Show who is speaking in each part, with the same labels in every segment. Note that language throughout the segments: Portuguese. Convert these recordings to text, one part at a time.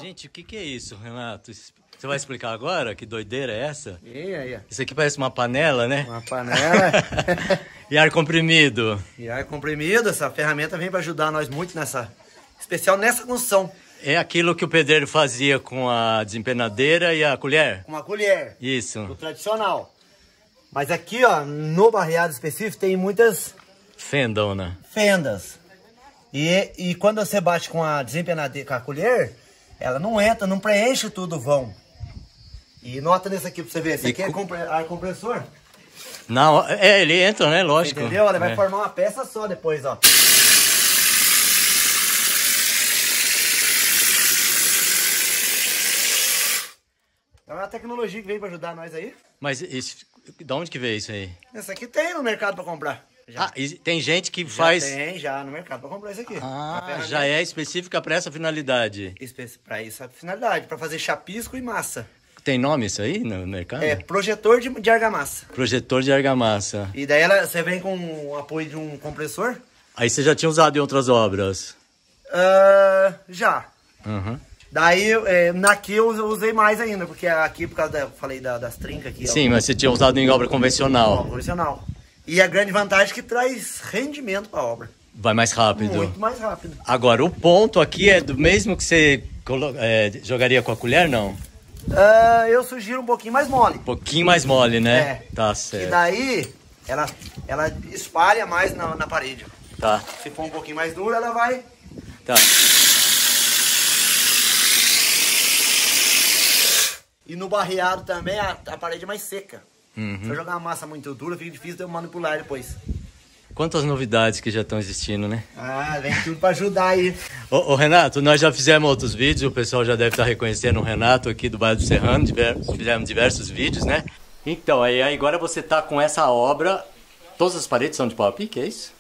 Speaker 1: Gente, o que é isso, Renato? Você vai explicar agora? Que doideira é essa?
Speaker 2: E aí?
Speaker 1: Isso aqui parece uma panela, né?
Speaker 2: Uma panela.
Speaker 1: E ar comprimido.
Speaker 2: E ar comprimido, essa ferramenta vem para ajudar nós muito nessa... Especial nessa construção.
Speaker 1: É aquilo que o pedreiro fazia com a desempenadeira e a colher?
Speaker 2: Com uma colher.
Speaker 1: Isso.
Speaker 2: O tradicional. Mas aqui, ó, no barreado específico, tem muitas...
Speaker 1: Fendona.
Speaker 2: Fendas. E quando você bate com a desempenadeira, com a colher, ela não entra, não preenche tudo o vão. E nota nesse aqui pra você ver, esse aqui é ar compressor.
Speaker 1: Não, ele entra, né? Lógico.
Speaker 2: Entendeu? Ela vai formar uma peça só depois, ó. É uma tecnologia que veio pra ajudar nós aí.
Speaker 1: Mas isso, de onde que veio isso aí?
Speaker 2: Essa aqui tem no mercado pra comprar. Já.
Speaker 1: Ah, e tem gente que faz...
Speaker 2: Tem já no mercado pra comprar isso aqui.
Speaker 1: Ah, já é específica para essa finalidade.
Speaker 2: Pra isso a finalidade, pra fazer chapisco e massa.
Speaker 1: Tem nome isso aí no mercado?
Speaker 2: É, projetor de argamassa.
Speaker 1: Projetor de argamassa.
Speaker 2: E daí você vem com o apoio de um compressor.
Speaker 1: Aí você já tinha usado em outras obras?
Speaker 2: Já.
Speaker 1: Uhum.
Speaker 2: Daí, naqui eu usei mais ainda, porque aqui, por causa eu falei das trincas aqui.
Speaker 1: Sim, mas você tinha usado em obra convencional.
Speaker 2: Convencional. E a grande vantagem é que traz rendimento para a obra.
Speaker 1: Vai mais rápido.
Speaker 2: Muito mais rápido.
Speaker 1: Agora, o ponto aqui é do mesmo que você jogaria com a colher, não?
Speaker 2: Eu sugiro um pouquinho mais mole.
Speaker 1: Um pouquinho mais mole, né?
Speaker 2: É.
Speaker 1: Tá certo.
Speaker 2: E daí, ela espalha mais na parede.
Speaker 1: Tá.
Speaker 2: Se for um pouquinho mais dura, ela vai...
Speaker 1: Tá.
Speaker 2: E no barreado também, a parede é mais seca.
Speaker 1: Uhum.
Speaker 2: Se eu jogar uma massa muito dura, fica difícil de eu manipular depois.
Speaker 1: Quantas novidades que já estão existindo, né?
Speaker 2: Ah, vem tudo pra ajudar aí.
Speaker 1: Ô, Renato, nós já fizemos outros vídeos, o pessoal já deve estar reconhecendo o Renato aqui do bairro do Serrano, fizemos diversos vídeos, né? Então, aí agora você tá com essa obra, todas as paredes são de pau a pique, é isso?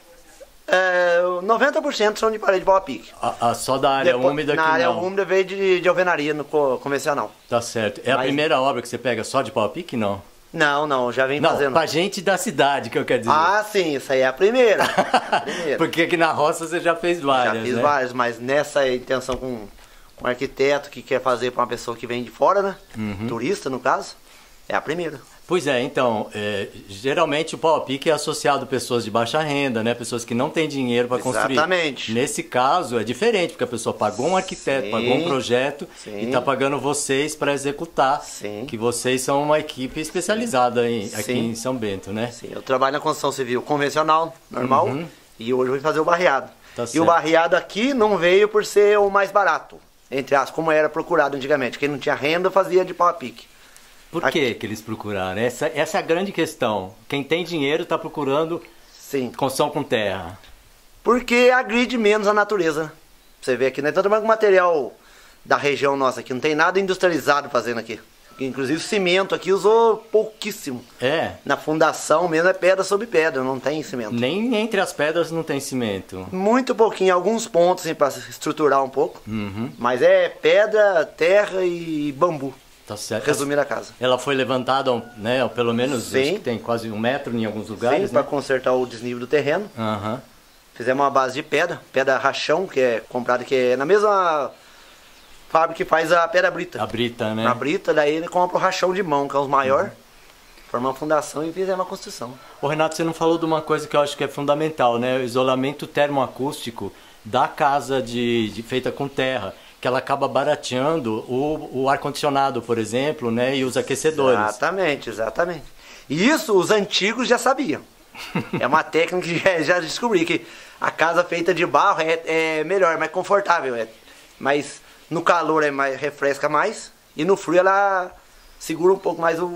Speaker 2: 90% são de parede de pau a pique.
Speaker 1: Só da área úmida que
Speaker 2: na
Speaker 1: não.
Speaker 2: Na área úmida veio de alvenaria no convencional.
Speaker 1: Tá certo. É a primeira obra que você pega só de pau a pique, não?
Speaker 2: Não, já vem fazendo.
Speaker 1: Não, pra gente da cidade, que eu quero dizer.
Speaker 2: Ah, sim, isso aí é a primeira.
Speaker 1: Porque aqui na roça você já fez várias,
Speaker 2: Já fiz
Speaker 1: né?
Speaker 2: várias, mas nessa intenção com um arquiteto que quer fazer pra uma pessoa que vem de fora, né?
Speaker 1: Uhum.
Speaker 2: Turista, no caso, é a primeira.
Speaker 1: Pois é, então, geralmente o pau a pique é associado a pessoas de baixa renda, né? Pessoas que não têm dinheiro para construir.
Speaker 2: Exatamente.
Speaker 1: Nesse caso é diferente, porque a pessoa pagou um arquiteto,
Speaker 2: Sim.
Speaker 1: pagou um projeto e está pagando vocês para executar.
Speaker 2: Sim.
Speaker 1: Que vocês são uma equipe especializada aqui em São Bento, né?
Speaker 2: Sim, eu trabalho na construção civil convencional, normal, e hoje eu vou fazer o barreado.
Speaker 1: Tá
Speaker 2: e
Speaker 1: certo.
Speaker 2: o barreado aqui não veio por ser o mais barato, entre aspas, como era procurado antigamente. Quem não tinha renda fazia de pau a pique.
Speaker 1: Por que eles procuraram? Essa é a grande questão. Quem tem dinheiro está procurando construção com terra.
Speaker 2: Porque agride menos a natureza. Você vê aqui, né? Tanto mais com material da região nossa aqui. Não tem nada industrializado fazendo aqui. Inclusive o cimento aqui usou pouquíssimo.
Speaker 1: É.
Speaker 2: Na fundação mesmo é pedra sobre pedra, não tem cimento.
Speaker 1: Nem entre as pedras não tem cimento.
Speaker 2: Muito pouquinho, alguns pontos assim, para estruturar um pouco. Mas é pedra, terra e bambu.
Speaker 1: Tá certo.
Speaker 2: Resumir a casa.
Speaker 1: Ela foi levantada, né, pelo menos,
Speaker 2: Sim.
Speaker 1: acho que tem quase 1 metro em alguns lugares,
Speaker 2: Sim,
Speaker 1: né?
Speaker 2: para consertar o desnível do terreno.
Speaker 1: Aham.
Speaker 2: Fizemos uma base de pedra rachão, que é comprada, que é na mesma fábrica que faz a pedra brita.
Speaker 1: A brita, né?
Speaker 2: Na brita, daí ele compra o rachão de mão, que é os maiores. Formamos uma fundação e fizemos uma construção.
Speaker 1: Ô Renato, você não falou de uma coisa que eu acho que é fundamental, né? O isolamento termoacústico da casa feita com terra, que ela acaba barateando o ar-condicionado, por exemplo, né? E os aquecedores.
Speaker 2: Exatamente. E isso os antigos já sabiam. É uma técnica que já descobri, que a casa feita de barro é melhor, é mais confortável. Mas no calor refresca mais e no frio ela segura um pouco mais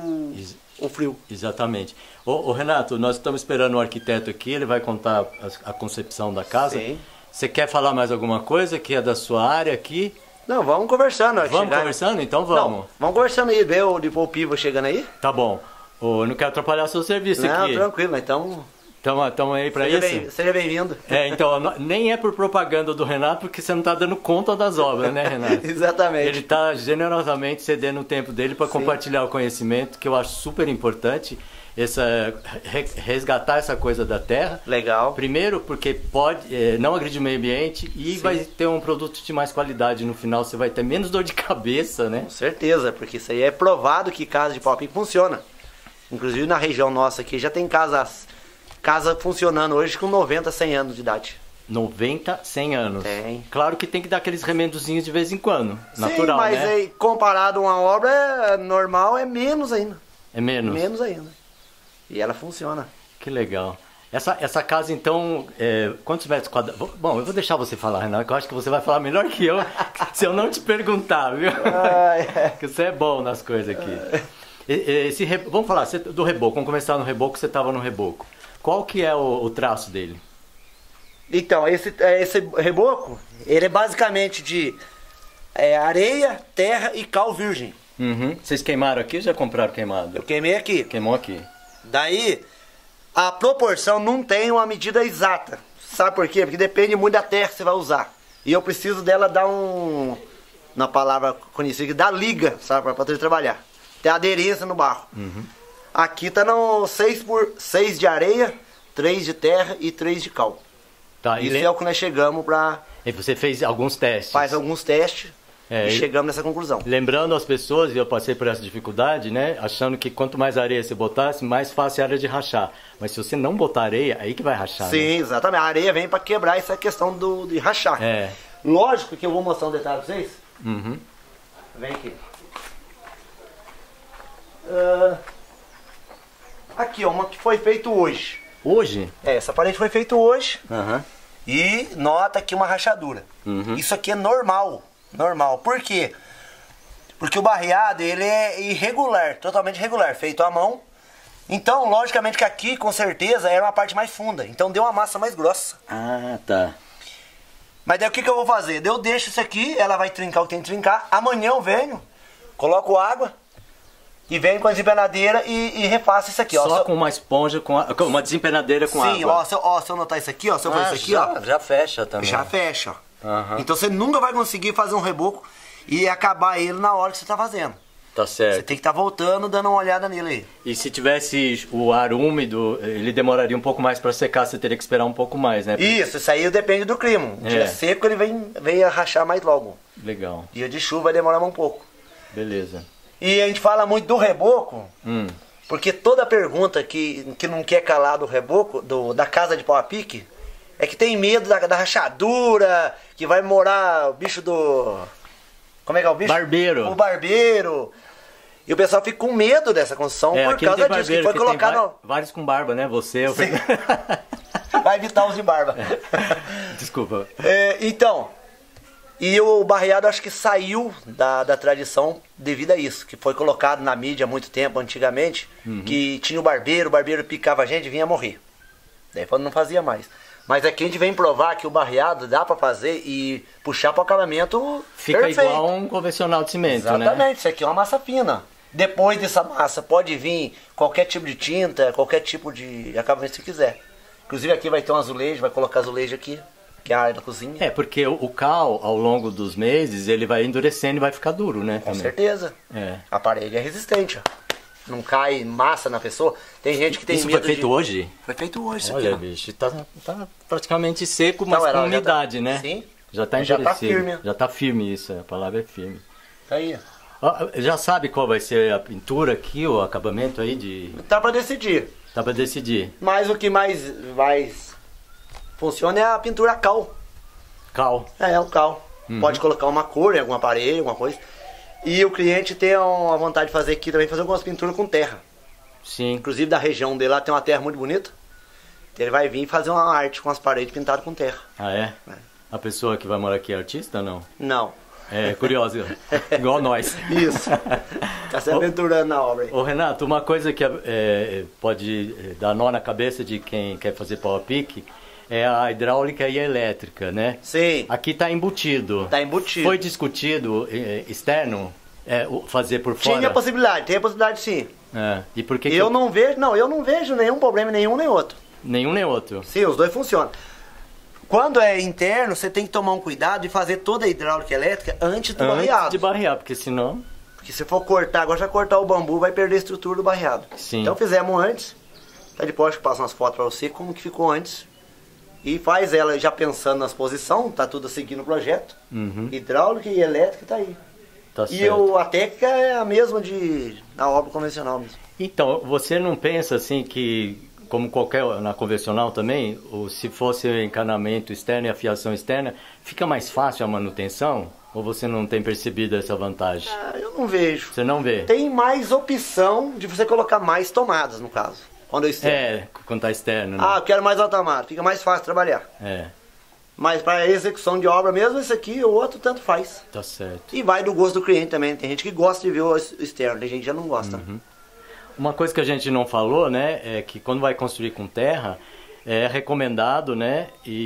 Speaker 2: o frio.
Speaker 1: Exatamente. Ô Renato, nós estamos esperando o arquiteto aqui, ele vai contar a concepção da casa.
Speaker 2: Sim.
Speaker 1: Você quer falar mais alguma coisa que é da sua área aqui?
Speaker 2: Não, vamos conversando.
Speaker 1: Vamos conversando? Então vamos.
Speaker 2: Não, vamos conversando aí, ver o Pivo chegando aí.
Speaker 1: Tá bom. Eu não quero atrapalhar seu serviço aqui.
Speaker 2: Não, tranquilo, então...
Speaker 1: Estamos aí para isso?
Speaker 2: Seja bem-vindo.
Speaker 1: Então, nem é por propaganda do Renato, porque você não está dando conta das obras, né, Renato?
Speaker 2: Exatamente.
Speaker 1: Ele está generosamente cedendo o tempo dele para compartilhar o conhecimento, que eu acho super importante. resgatar essa coisa da terra.
Speaker 2: Legal.
Speaker 1: Primeiro porque pode não agredir o meio ambiente e vai ter um produto de mais qualidade no final, você vai ter menos dor de cabeça, né?
Speaker 2: Com certeza, porque isso aí é provado que casa de pau a pique funciona. Inclusive na região nossa aqui já tem casa funcionando hoje com 90, 100 anos de idade.
Speaker 1: 90, 100 anos.
Speaker 2: Tem.
Speaker 1: Claro que tem que dar aqueles remendozinhos de vez em quando,
Speaker 2: Sim,
Speaker 1: natural,
Speaker 2: mas
Speaker 1: né?
Speaker 2: aí, comparado a uma obra normal é menos ainda.
Speaker 1: É menos?
Speaker 2: Menos ainda. E ela funciona.
Speaker 1: Que legal. Essa casa, então, quantos metros quadrados? Bom, eu vou deixar você falar, Renato, que eu acho que você vai falar melhor que eu, se eu não te perguntar, viu? Que você é bom nas coisas aqui. Vamos falar do reboco, vamos começar no reboco, você estava no reboco. Qual que é o traço dele?
Speaker 2: Então, esse reboco, ele é basicamente de areia, terra e cal virgem.
Speaker 1: Uhum. Vocês queimaram aqui ou já compraram queimado?
Speaker 2: Eu queimei aqui.
Speaker 1: Queimou aqui.
Speaker 2: Daí, a proporção não tem uma medida exata. Sabe por quê? Porque depende muito da terra que você vai usar. E eu preciso dela dar na palavra conhecida, dar liga, sabe? Pra poder trabalhar. Ter aderência no barro.
Speaker 1: Uhum.
Speaker 2: Aqui tá no 6 de areia, 3 de terra e 3 de cal.
Speaker 1: Tá,
Speaker 2: Isso é o que nós chegamos pra...
Speaker 1: E você fez alguns testes?
Speaker 2: Faz alguns testes e chegamos nessa conclusão.
Speaker 1: Lembrando às pessoas, e eu passei por essa dificuldade, né? Achando que quanto mais areia você botasse, mais fácil a área de rachar. Mas se você não botar areia, aí que vai rachar.
Speaker 2: Sim,
Speaker 1: né?
Speaker 2: exatamente. A areia vem pra quebrar essa questão de rachar.
Speaker 1: É.
Speaker 2: Lógico que eu vou mostrar um detalhe pra vocês.
Speaker 1: Uhum.
Speaker 2: Vem aqui. Aqui, ó, uma que foi feito hoje.
Speaker 1: Hoje?
Speaker 2: Essa parede foi feita hoje.
Speaker 1: Uhum.
Speaker 2: E nota aqui uma rachadura.
Speaker 1: Uhum.
Speaker 2: Isso aqui é normal. Normal. Por quê? Porque o barreado, ele é irregular, totalmente irregular, feito à mão. Então, logicamente que aqui, com certeza, era uma parte mais funda. Então deu uma massa mais grossa.
Speaker 1: Ah, tá.
Speaker 2: Mas daí o que eu vou fazer? Eu deixo isso aqui, ela vai trincar o que tem que trincar. Amanhã eu venho, coloco água e venho com a desempenadeira e refaço isso aqui.
Speaker 1: Só
Speaker 2: ó,
Speaker 1: com uma esponja, com uma desempenadeira com água.
Speaker 2: Sim, ó, se eu notar isso aqui, ó, se eu fazer isso aqui, ó.
Speaker 1: Já fecha também.
Speaker 2: Já fecha, ó.
Speaker 1: Uhum.
Speaker 2: Então você nunca vai conseguir fazer um reboco e acabar ele na hora que você tá fazendo.
Speaker 1: Tá certo.
Speaker 2: Você tem que estar voltando, dando uma olhada nele aí.
Speaker 1: E se tivesse o ar úmido, ele demoraria um pouco mais para secar, você teria que esperar um pouco mais, né?
Speaker 2: Isso aí depende do clima. Um dia seco ele vem a rachar mais logo.
Speaker 1: Legal.
Speaker 2: Dia de chuva vai demorar um pouco.
Speaker 1: Beleza.
Speaker 2: E a gente fala muito do reboco, porque toda pergunta que não quer calar do reboco, da casa de pau a pique, é que tem medo da rachadura, que vai morar o bicho do... Como é que é o bicho?
Speaker 1: Barbeiro.
Speaker 2: O barbeiro. E o pessoal fica com medo dessa construção por causa disso, que foi colocado...
Speaker 1: Vários com barba, né? Você... Eu...
Speaker 2: Vai evitar os de barba.
Speaker 1: Desculpa.
Speaker 2: Então... E o barreado acho que saiu da tradição devido a isso, que foi colocado na mídia há muito tempo, antigamente, que tinha o barbeiro picava a gente e vinha morrer. Daí não fazia mais. Mas aqui a gente vem provar que o barreado dá pra fazer e puxar pro acabamento
Speaker 1: fica
Speaker 2: perfeito.
Speaker 1: Igual um convencional de cimento,
Speaker 2: exatamente,
Speaker 1: né?
Speaker 2: Isso aqui é uma massa fina. Depois dessa massa pode vir qualquer tipo de tinta, qualquer tipo de acabamento que você quiser. Inclusive aqui vai ter um azulejo, vai colocar azulejo aqui. Que é a área da cozinha.
Speaker 1: Porque o cal, ao longo dos meses, ele vai endurecendo e vai ficar duro, né?
Speaker 2: Com certeza.
Speaker 1: É.
Speaker 2: A parede é resistente, ó. Não cai massa na pessoa. Tem gente que tem
Speaker 1: Isso
Speaker 2: medo
Speaker 1: foi feito hoje?
Speaker 2: Foi feito hoje, isso
Speaker 1: Olha,
Speaker 2: aqui,
Speaker 1: bicho, tá praticamente seco, mas
Speaker 2: Não,
Speaker 1: com umidade,
Speaker 2: tá...
Speaker 1: né?
Speaker 2: Sim.
Speaker 1: Já tá
Speaker 2: já
Speaker 1: endurecido.
Speaker 2: tá firme.
Speaker 1: Já tá firme isso, a palavra é firme.
Speaker 2: Tá aí.
Speaker 1: Já sabe qual vai ser a pintura aqui, o acabamento aí de...
Speaker 2: Tá pra decidir.
Speaker 1: Tá pra decidir.
Speaker 2: Mas o que mais funciona é a pintura cal.
Speaker 1: Cal.
Speaker 2: É o cal. Pode colocar uma cor em alguma parede, alguma coisa. E o cliente tem a vontade de fazer aqui também, fazer algumas pinturas com terra.
Speaker 1: Sim.
Speaker 2: Inclusive da região dele lá tem uma terra muito bonita. Então ele vai vir fazer uma arte com as paredes pintadas com terra.
Speaker 1: Ah, é? A pessoa que vai morar aqui é artista ou não?
Speaker 2: Não.
Speaker 1: É curioso, igual nós.
Speaker 2: Isso. Tá se aventurando na obra aí.
Speaker 1: Ô Renato, uma coisa que pode dar nó na cabeça de quem quer fazer pau a pique é a hidráulica e a elétrica, né?
Speaker 2: Sim.
Speaker 1: Aqui tá embutido.
Speaker 2: Tá embutido.
Speaker 1: Foi discutido externo fazer por fora?
Speaker 2: Tinha a possibilidade, tem a possibilidade sim.
Speaker 1: E por que
Speaker 2: eu não vejo nenhum problema, nenhum nem outro.
Speaker 1: Nenhum nem outro.
Speaker 2: Sim, os dois funcionam. Quando é interno, você tem que tomar um cuidado de fazer toda a hidráulica e elétrica antes do barreado.
Speaker 1: Antes de barrear, porque senão...
Speaker 2: Porque se for cortar, agora já cortar o bambu, vai perder a estrutura do barreado.
Speaker 1: Sim.
Speaker 2: Então fizemos antes. Tá depois que passa umas fotos pra você, como que ficou antes. E faz ela já pensando nas posições, tá tudo seguindo o projeto. Hidráulica e elétrica tá aí.
Speaker 1: Tá
Speaker 2: E
Speaker 1: certo.
Speaker 2: a técnica é a mesma da obra convencional mesmo.
Speaker 1: Então, você não pensa assim que, como qualquer na convencional também, ou se fosse encanamento externo e a fiação externa, fica mais fácil a manutenção? Ou você não tem percebido essa vantagem?
Speaker 2: Ah, eu não vejo.
Speaker 1: Você não vê?
Speaker 2: Tem mais opção de você colocar mais tomadas, no caso. Quando eu externo.
Speaker 1: É, quando tá externo, né?
Speaker 2: Ah, eu quero mais alta tomada. Fica mais fácil trabalhar.
Speaker 1: É,
Speaker 2: Mas para execução de obra mesmo, esse aqui ou outro, tanto faz.
Speaker 1: tá certo.
Speaker 2: E vai do gosto do cliente também. Tem gente que gosta de ver o externo, tem gente que já não gosta.
Speaker 1: Uma coisa que a gente não falou, né, é que quando vai construir com terra, é recomendado, né,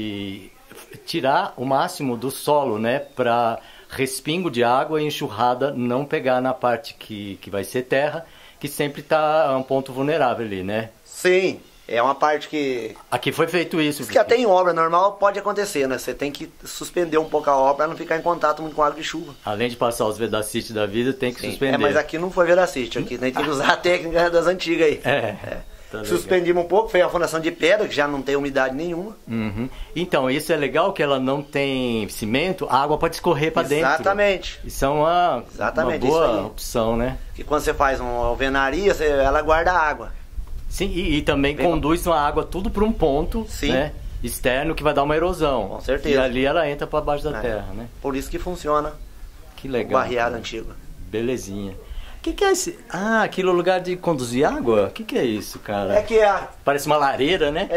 Speaker 1: e tirar o máximo do solo, né, para respingo de água e enxurrada não pegar na parte que vai ser terra, que sempre está um ponto vulnerável ali, né?
Speaker 2: Sim, é uma parte que...
Speaker 1: Aqui foi feito isso.
Speaker 2: Isso que até em obra normal pode acontecer, né? Você tem que suspender um pouco a obra para não ficar em contato muito com água de chuva.
Speaker 1: Além de passar os vedacites da vida, tem que
Speaker 2: Sim.
Speaker 1: suspender.
Speaker 2: Mas aqui não foi veracite, aqui tem que usar a técnica das antigas aí.
Speaker 1: Tá legal.
Speaker 2: Suspendimos um pouco, fez a fundação de pedra, que já não tem umidade nenhuma.
Speaker 1: Então, isso é legal que ela não tem cimento, a água pode escorrer para dentro.
Speaker 2: Exatamente.
Speaker 1: Isso é uma
Speaker 2: Exatamente,
Speaker 1: boa
Speaker 2: isso aí.
Speaker 1: opção, né?
Speaker 2: Que quando você faz uma alvenaria, ela guarda a água.
Speaker 1: Sim, e também conduz a água tudo para um ponto,
Speaker 2: Sim.
Speaker 1: né, externo que vai dar uma erosão.
Speaker 2: Com certeza.
Speaker 1: E ali ela entra para baixo da
Speaker 2: É.
Speaker 1: terra, né?
Speaker 2: Por isso que funciona
Speaker 1: Que
Speaker 2: o
Speaker 1: legal.
Speaker 2: barreado
Speaker 1: cara.
Speaker 2: antigo.
Speaker 1: Belezinha. O que é esse? Ah, aquilo é o lugar de conduzir água? O que é isso, cara?
Speaker 2: É que
Speaker 1: Parece uma lareira, né?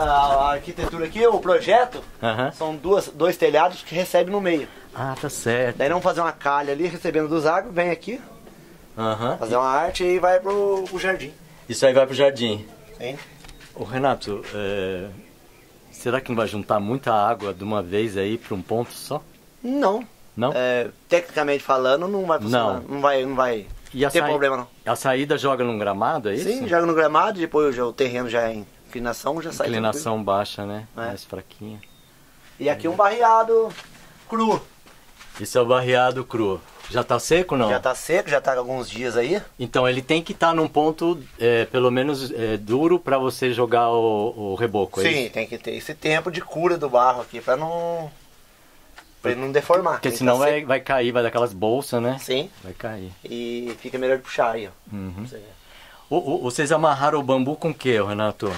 Speaker 2: a arquitetura aqui, o projeto,
Speaker 1: Aham.
Speaker 2: são dois telhados que recebem no meio.
Speaker 1: Ah, tá certo.
Speaker 2: Daí vamos fazer uma calha ali, recebendo dos águas, vem aqui,
Speaker 1: Aham.
Speaker 2: fazer uma arte e vai pro jardim.
Speaker 1: Isso aí vai pro jardim.
Speaker 2: Sim.
Speaker 1: Ô Renato, será que não vai juntar muita água de uma vez aí para um ponto só?
Speaker 2: Não.
Speaker 1: Não?
Speaker 2: Tecnicamente falando, não vai funcionar. Não vai
Speaker 1: E a
Speaker 2: ter problema não.
Speaker 1: A saída joga num gramado, é isso?
Speaker 2: Sim, joga no gramado, depois o terreno já é em inclinação, já sai.
Speaker 1: Inclinação baixa, né?
Speaker 2: É.
Speaker 1: Mais fraquinha.
Speaker 2: E aqui um barreado cru.
Speaker 1: Isso é o barreado cru. Já tá seco ou não?
Speaker 2: Já tá seco, já tá alguns dias aí.
Speaker 1: Então ele tem que estar num ponto, pelo menos duro, para você jogar o reboco, é
Speaker 2: Sim,
Speaker 1: isso?
Speaker 2: tem que ter esse tempo de cura do barro aqui pra ele não deformar.
Speaker 1: Porque
Speaker 2: Tem que
Speaker 1: senão
Speaker 2: tá seco.
Speaker 1: vai cair, vai dar aquelas bolsas, né?
Speaker 2: Sim.
Speaker 1: Vai cair.
Speaker 2: E fica melhor de puxar aí, ó.
Speaker 1: Uhum.
Speaker 2: Você vê.
Speaker 1: Vocês amarraram o bambu com o que, Renato?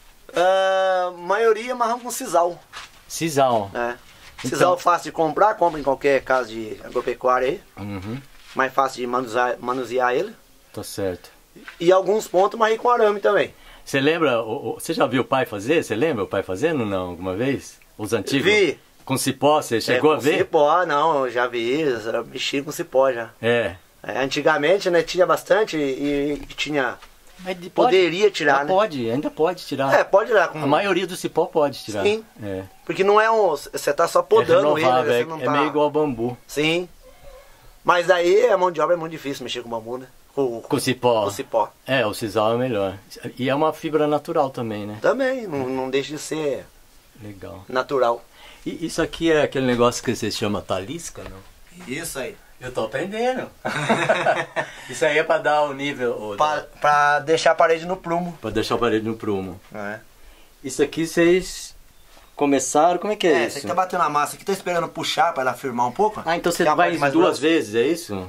Speaker 2: Maioria amarramos com sisal.
Speaker 1: Sisal.
Speaker 2: Né?
Speaker 1: Então-
Speaker 2: Sisal fácil de comprar, compra em qualquer casa de agropecuária aí.
Speaker 1: Uhum.
Speaker 2: Mais fácil de manusear ele.
Speaker 1: Tá certo.
Speaker 2: E alguns pontos amarrei com arame também.
Speaker 1: Você lembra, você já viu o pai fazer? Você lembra o pai fazendo, não, alguma vez? Os antigos?
Speaker 2: Vi.
Speaker 1: Com cipó, você chegou a
Speaker 2: com
Speaker 1: ver?
Speaker 2: cipó, não, eu já vi, mexi com cipó já.
Speaker 1: É.
Speaker 2: Antigamente, né, tinha bastante e tinha...
Speaker 1: Mas
Speaker 2: Poderia tirar, né?
Speaker 1: Ainda pode tirar.
Speaker 2: Pode tirar.
Speaker 1: A maioria do cipó pode tirar.
Speaker 2: Sim.
Speaker 1: É.
Speaker 2: Porque não é você tá só
Speaker 1: É
Speaker 2: podando ele,
Speaker 1: renovável,
Speaker 2: né?
Speaker 1: é,
Speaker 2: Você não
Speaker 1: é
Speaker 2: tá...
Speaker 1: meio igual ao bambu.
Speaker 2: Sim. Mas aí a mão de obra é muito difícil mexer com bambu, né?
Speaker 1: Com cipó.
Speaker 2: Com cipó.
Speaker 1: É, o sisal é melhor. E é uma fibra natural também, né?
Speaker 2: Também, não deixa de ser
Speaker 1: Legal.
Speaker 2: natural.
Speaker 1: E isso aqui é aquele negócio que você chama talisca, não?
Speaker 2: Isso aí.
Speaker 1: Eu tô aprendendo. Isso aí é pra dar o nível...
Speaker 2: Pra deixar a parede no prumo.
Speaker 1: Pra deixar a parede no prumo.
Speaker 2: É.
Speaker 1: Isso aqui vocês começaram... Como é que é
Speaker 2: Você
Speaker 1: isso?
Speaker 2: que tá batendo a massa aqui, tá esperando puxar pra ela firmar um pouco.
Speaker 1: Ah, então você
Speaker 2: Ficar uma
Speaker 1: vai
Speaker 2: parte mais
Speaker 1: duas
Speaker 2: grossa.
Speaker 1: vezes, é isso?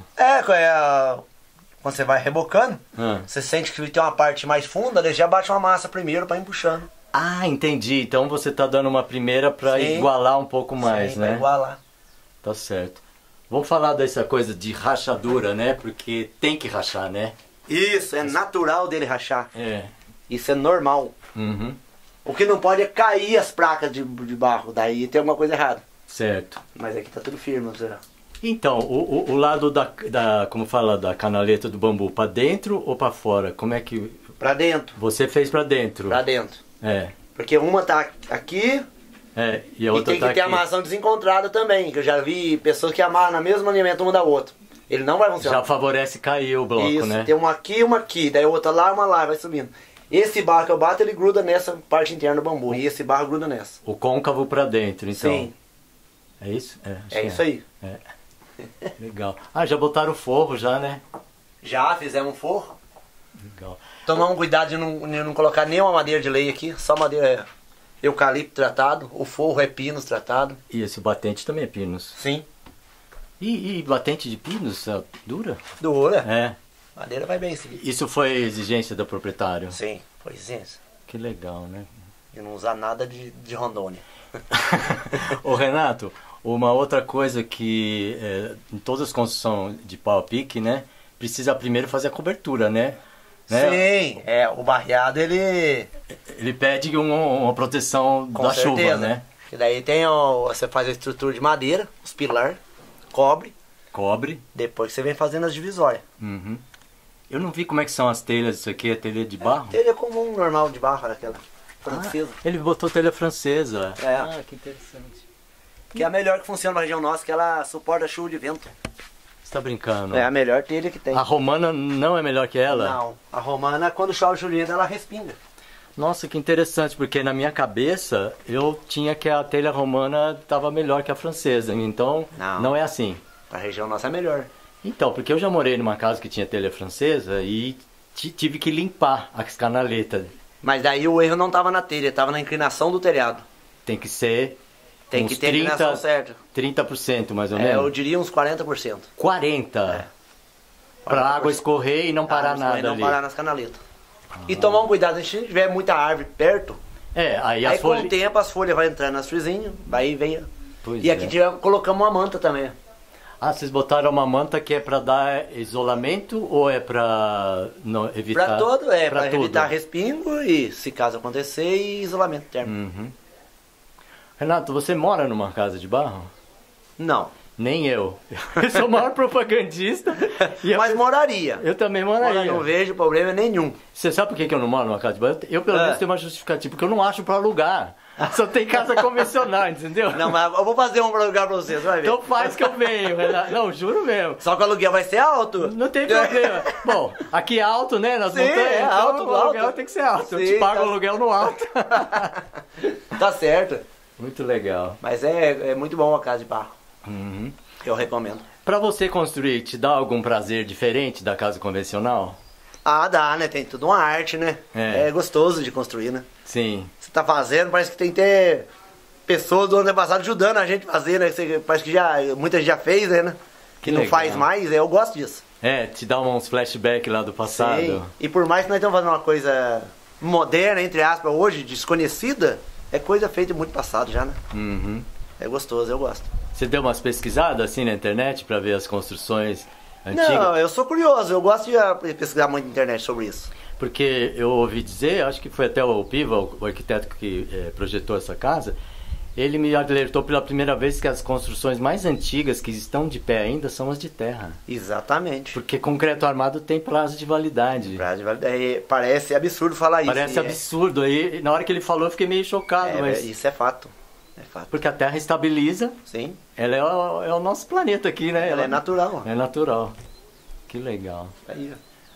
Speaker 2: Quando você vai rebocando,
Speaker 1: Ah.
Speaker 2: você sente que tem uma parte mais funda, daí já bate uma massa primeiro pra ir puxando.
Speaker 1: Ah, entendi. Então você tá dando uma primeira pra
Speaker 2: Sim.
Speaker 1: igualar um pouco mais,
Speaker 2: Sim,
Speaker 1: né?
Speaker 2: pra igualar.
Speaker 1: Tá certo. Vamos falar dessa coisa de rachadura, né? Porque tem que rachar, né?
Speaker 2: Isso, é natural dele rachar.
Speaker 1: É.
Speaker 2: Isso é normal.
Speaker 1: Uhum.
Speaker 2: O que não pode é cair as placas de barro, daí tem alguma coisa errada.
Speaker 1: Certo.
Speaker 2: Mas aqui tá tudo firme, não será?
Speaker 1: Então, o lado como fala, da canaleta do bambu, pra dentro ou pra fora? Como é que
Speaker 2: Pra dentro,
Speaker 1: você fez pra dentro?
Speaker 2: pra dentro.
Speaker 1: É.
Speaker 2: Porque uma tá aqui
Speaker 1: E a
Speaker 2: e
Speaker 1: outra
Speaker 2: tem
Speaker 1: tá
Speaker 2: que ter
Speaker 1: aqui.
Speaker 2: a maçã desencontrada também, que eu já vi pessoas que amarram na mesma alimento uma da outra. Ele não vai
Speaker 1: Já
Speaker 2: funcionar.
Speaker 1: favorece cair o bloco,
Speaker 2: Isso,
Speaker 1: né?
Speaker 2: tem uma aqui e uma aqui, daí outra lá, uma lá, vai subindo. Esse barro que eu bato, ele gruda nessa parte interna do bambu, e esse barro gruda nessa.
Speaker 1: O côncavo pra dentro, então.
Speaker 2: Sim,
Speaker 1: É isso? Acho
Speaker 2: é
Speaker 1: que
Speaker 2: isso aí.
Speaker 1: É. Legal. Ah, já botaram o forro já, né?
Speaker 2: Já fizemos um forro.
Speaker 1: Legal.
Speaker 2: Tomamos cuidado de não colocar nenhuma madeira de lei aqui, só madeira eucalipto tratado. O forro é pinos tratado.
Speaker 1: E esse batente também é pinos.
Speaker 2: Sim.
Speaker 1: E batente de pinos dura?
Speaker 2: Dura.
Speaker 1: É.
Speaker 2: Madeira vai bem sim.
Speaker 1: Isso foi exigência do proprietário?
Speaker 2: Sim, foi exigência.
Speaker 1: Que legal, né?
Speaker 2: De não usar nada de Rondônia.
Speaker 1: Ô Renato, uma outra coisa que em todas as construções de pau a pique, né? Precisa primeiro fazer a cobertura, né?
Speaker 2: Sim, o barreado ele
Speaker 1: pede uma proteção
Speaker 2: com
Speaker 1: da
Speaker 2: certeza,
Speaker 1: chuva, né?
Speaker 2: E daí você faz a estrutura de madeira, os pilares, cobre, depois você vem fazendo as divisórias.
Speaker 1: Uhum. Eu não vi como é que são as telhas, isso aqui é telha de barro?
Speaker 2: Telha comum, normal de barro, aquela francesa.
Speaker 1: Ele botou telha francesa.
Speaker 2: É.
Speaker 1: Ah, que interessante.
Speaker 2: Que é a melhor que funciona na região nossa, que ela suporta chuva de vento.
Speaker 1: Você tá brincando?
Speaker 2: É a melhor telha que tem.
Speaker 1: A romana não é melhor que ela?
Speaker 2: Não, a romana quando chove chuvinha ela respinga.
Speaker 1: Nossa, que interessante, porque na minha cabeça eu tinha que a telha romana estava melhor que a francesa, então não é assim.
Speaker 2: A região nossa é melhor.
Speaker 1: Então, porque eu já morei numa casa que tinha telha francesa e tive que limpar as canaletas.
Speaker 2: Mas daí o erro não estava na telha, estava na inclinação do telhado.
Speaker 1: Tem que ser...
Speaker 2: Tem que ter a inclinação certa.
Speaker 1: 30% mais ou menos?
Speaker 2: Eu diria uns 40%.
Speaker 1: 40%? Para a água escorrer e não parar nada ali.
Speaker 2: Não parar nas canaletas. E tomar um cuidado, se a gente tiver muita árvore perto,
Speaker 1: aí
Speaker 2: com o tempo as folhas vão entrando nas frisinhas, aí vem...
Speaker 1: Pois
Speaker 2: e aqui colocamos uma manta também.
Speaker 1: Ah, vocês botaram uma manta que é para dar isolamento ou é para evitar?
Speaker 2: Para todo, para evitar respingo e, se caso acontecer, e isolamento térmico.
Speaker 1: Uhum. Renato, você mora numa casa de barro?
Speaker 2: Não.
Speaker 1: Nem eu. Eu sou o maior propagandista.
Speaker 2: Mas moraria.
Speaker 1: Eu também moraria.
Speaker 2: Eu não vejo problema nenhum.
Speaker 1: Você sabe por que eu não moro numa casa de barro? Eu pelo menos tenho uma justificativa, porque eu não acho para alugar. Só tem casa convencional, entendeu?
Speaker 2: Não, mas eu vou fazer um pra alugar pra vocês, vai ver.
Speaker 1: Então faz que eu venho, Renato. Não, juro mesmo.
Speaker 2: Só que o aluguel vai ser alto.
Speaker 1: Não tem problema. Bom, aqui é alto, né? Nas montanhas.
Speaker 2: É
Speaker 1: então
Speaker 2: alto,
Speaker 1: o aluguel tem que ser alto. Eu te pago o aluguel no alto.
Speaker 2: Tá certo.
Speaker 1: Muito legal.
Speaker 2: Mas é muito bom a casa de barro.
Speaker 1: Uhum.
Speaker 2: Eu recomendo.
Speaker 1: Pra você construir, te dá algum prazer diferente da casa convencional?
Speaker 2: Ah, dá, né? Tem tudo uma arte, né? É gostoso de construir, né?
Speaker 1: Sim.
Speaker 2: Você tá fazendo, parece que tem que ter pessoas do ano passado ajudando a gente a fazer, né? Parece que muita gente já fez, né? Que não faz mais, eu gosto disso.
Speaker 1: Te dá uns flashbacks lá do passado.
Speaker 2: Sim. E por mais que nós estamos fazendo uma coisa moderna, entre aspas, hoje, desconhecida, é coisa feita muito passado já, né?
Speaker 1: Uhum.
Speaker 2: É gostoso, eu gosto.
Speaker 1: Você deu umas pesquisadas assim na internet pra ver as construções antigas?
Speaker 2: Não, eu sou curioso, eu gosto de pesquisar muito na internet sobre isso.
Speaker 1: Porque eu ouvi dizer, acho que foi até o Piva, o arquiteto que projetou essa casa, ele me alertou pela primeira vez que as construções mais antigas que estão de pé ainda são as de terra.
Speaker 2: Exatamente.
Speaker 1: Porque concreto armado tem prazo de validade.
Speaker 2: Prazo de validade. Parece absurdo falar isso.
Speaker 1: Parece absurdo. Aí, na hora que ele falou, eu fiquei meio chocado. Mas...
Speaker 2: Isso é fato. É fato.
Speaker 1: Porque a Terra estabiliza.
Speaker 2: Sim.
Speaker 1: Ela é o nosso planeta aqui, né?
Speaker 2: Ela é natural.
Speaker 1: É natural. Que legal.
Speaker 2: Aí,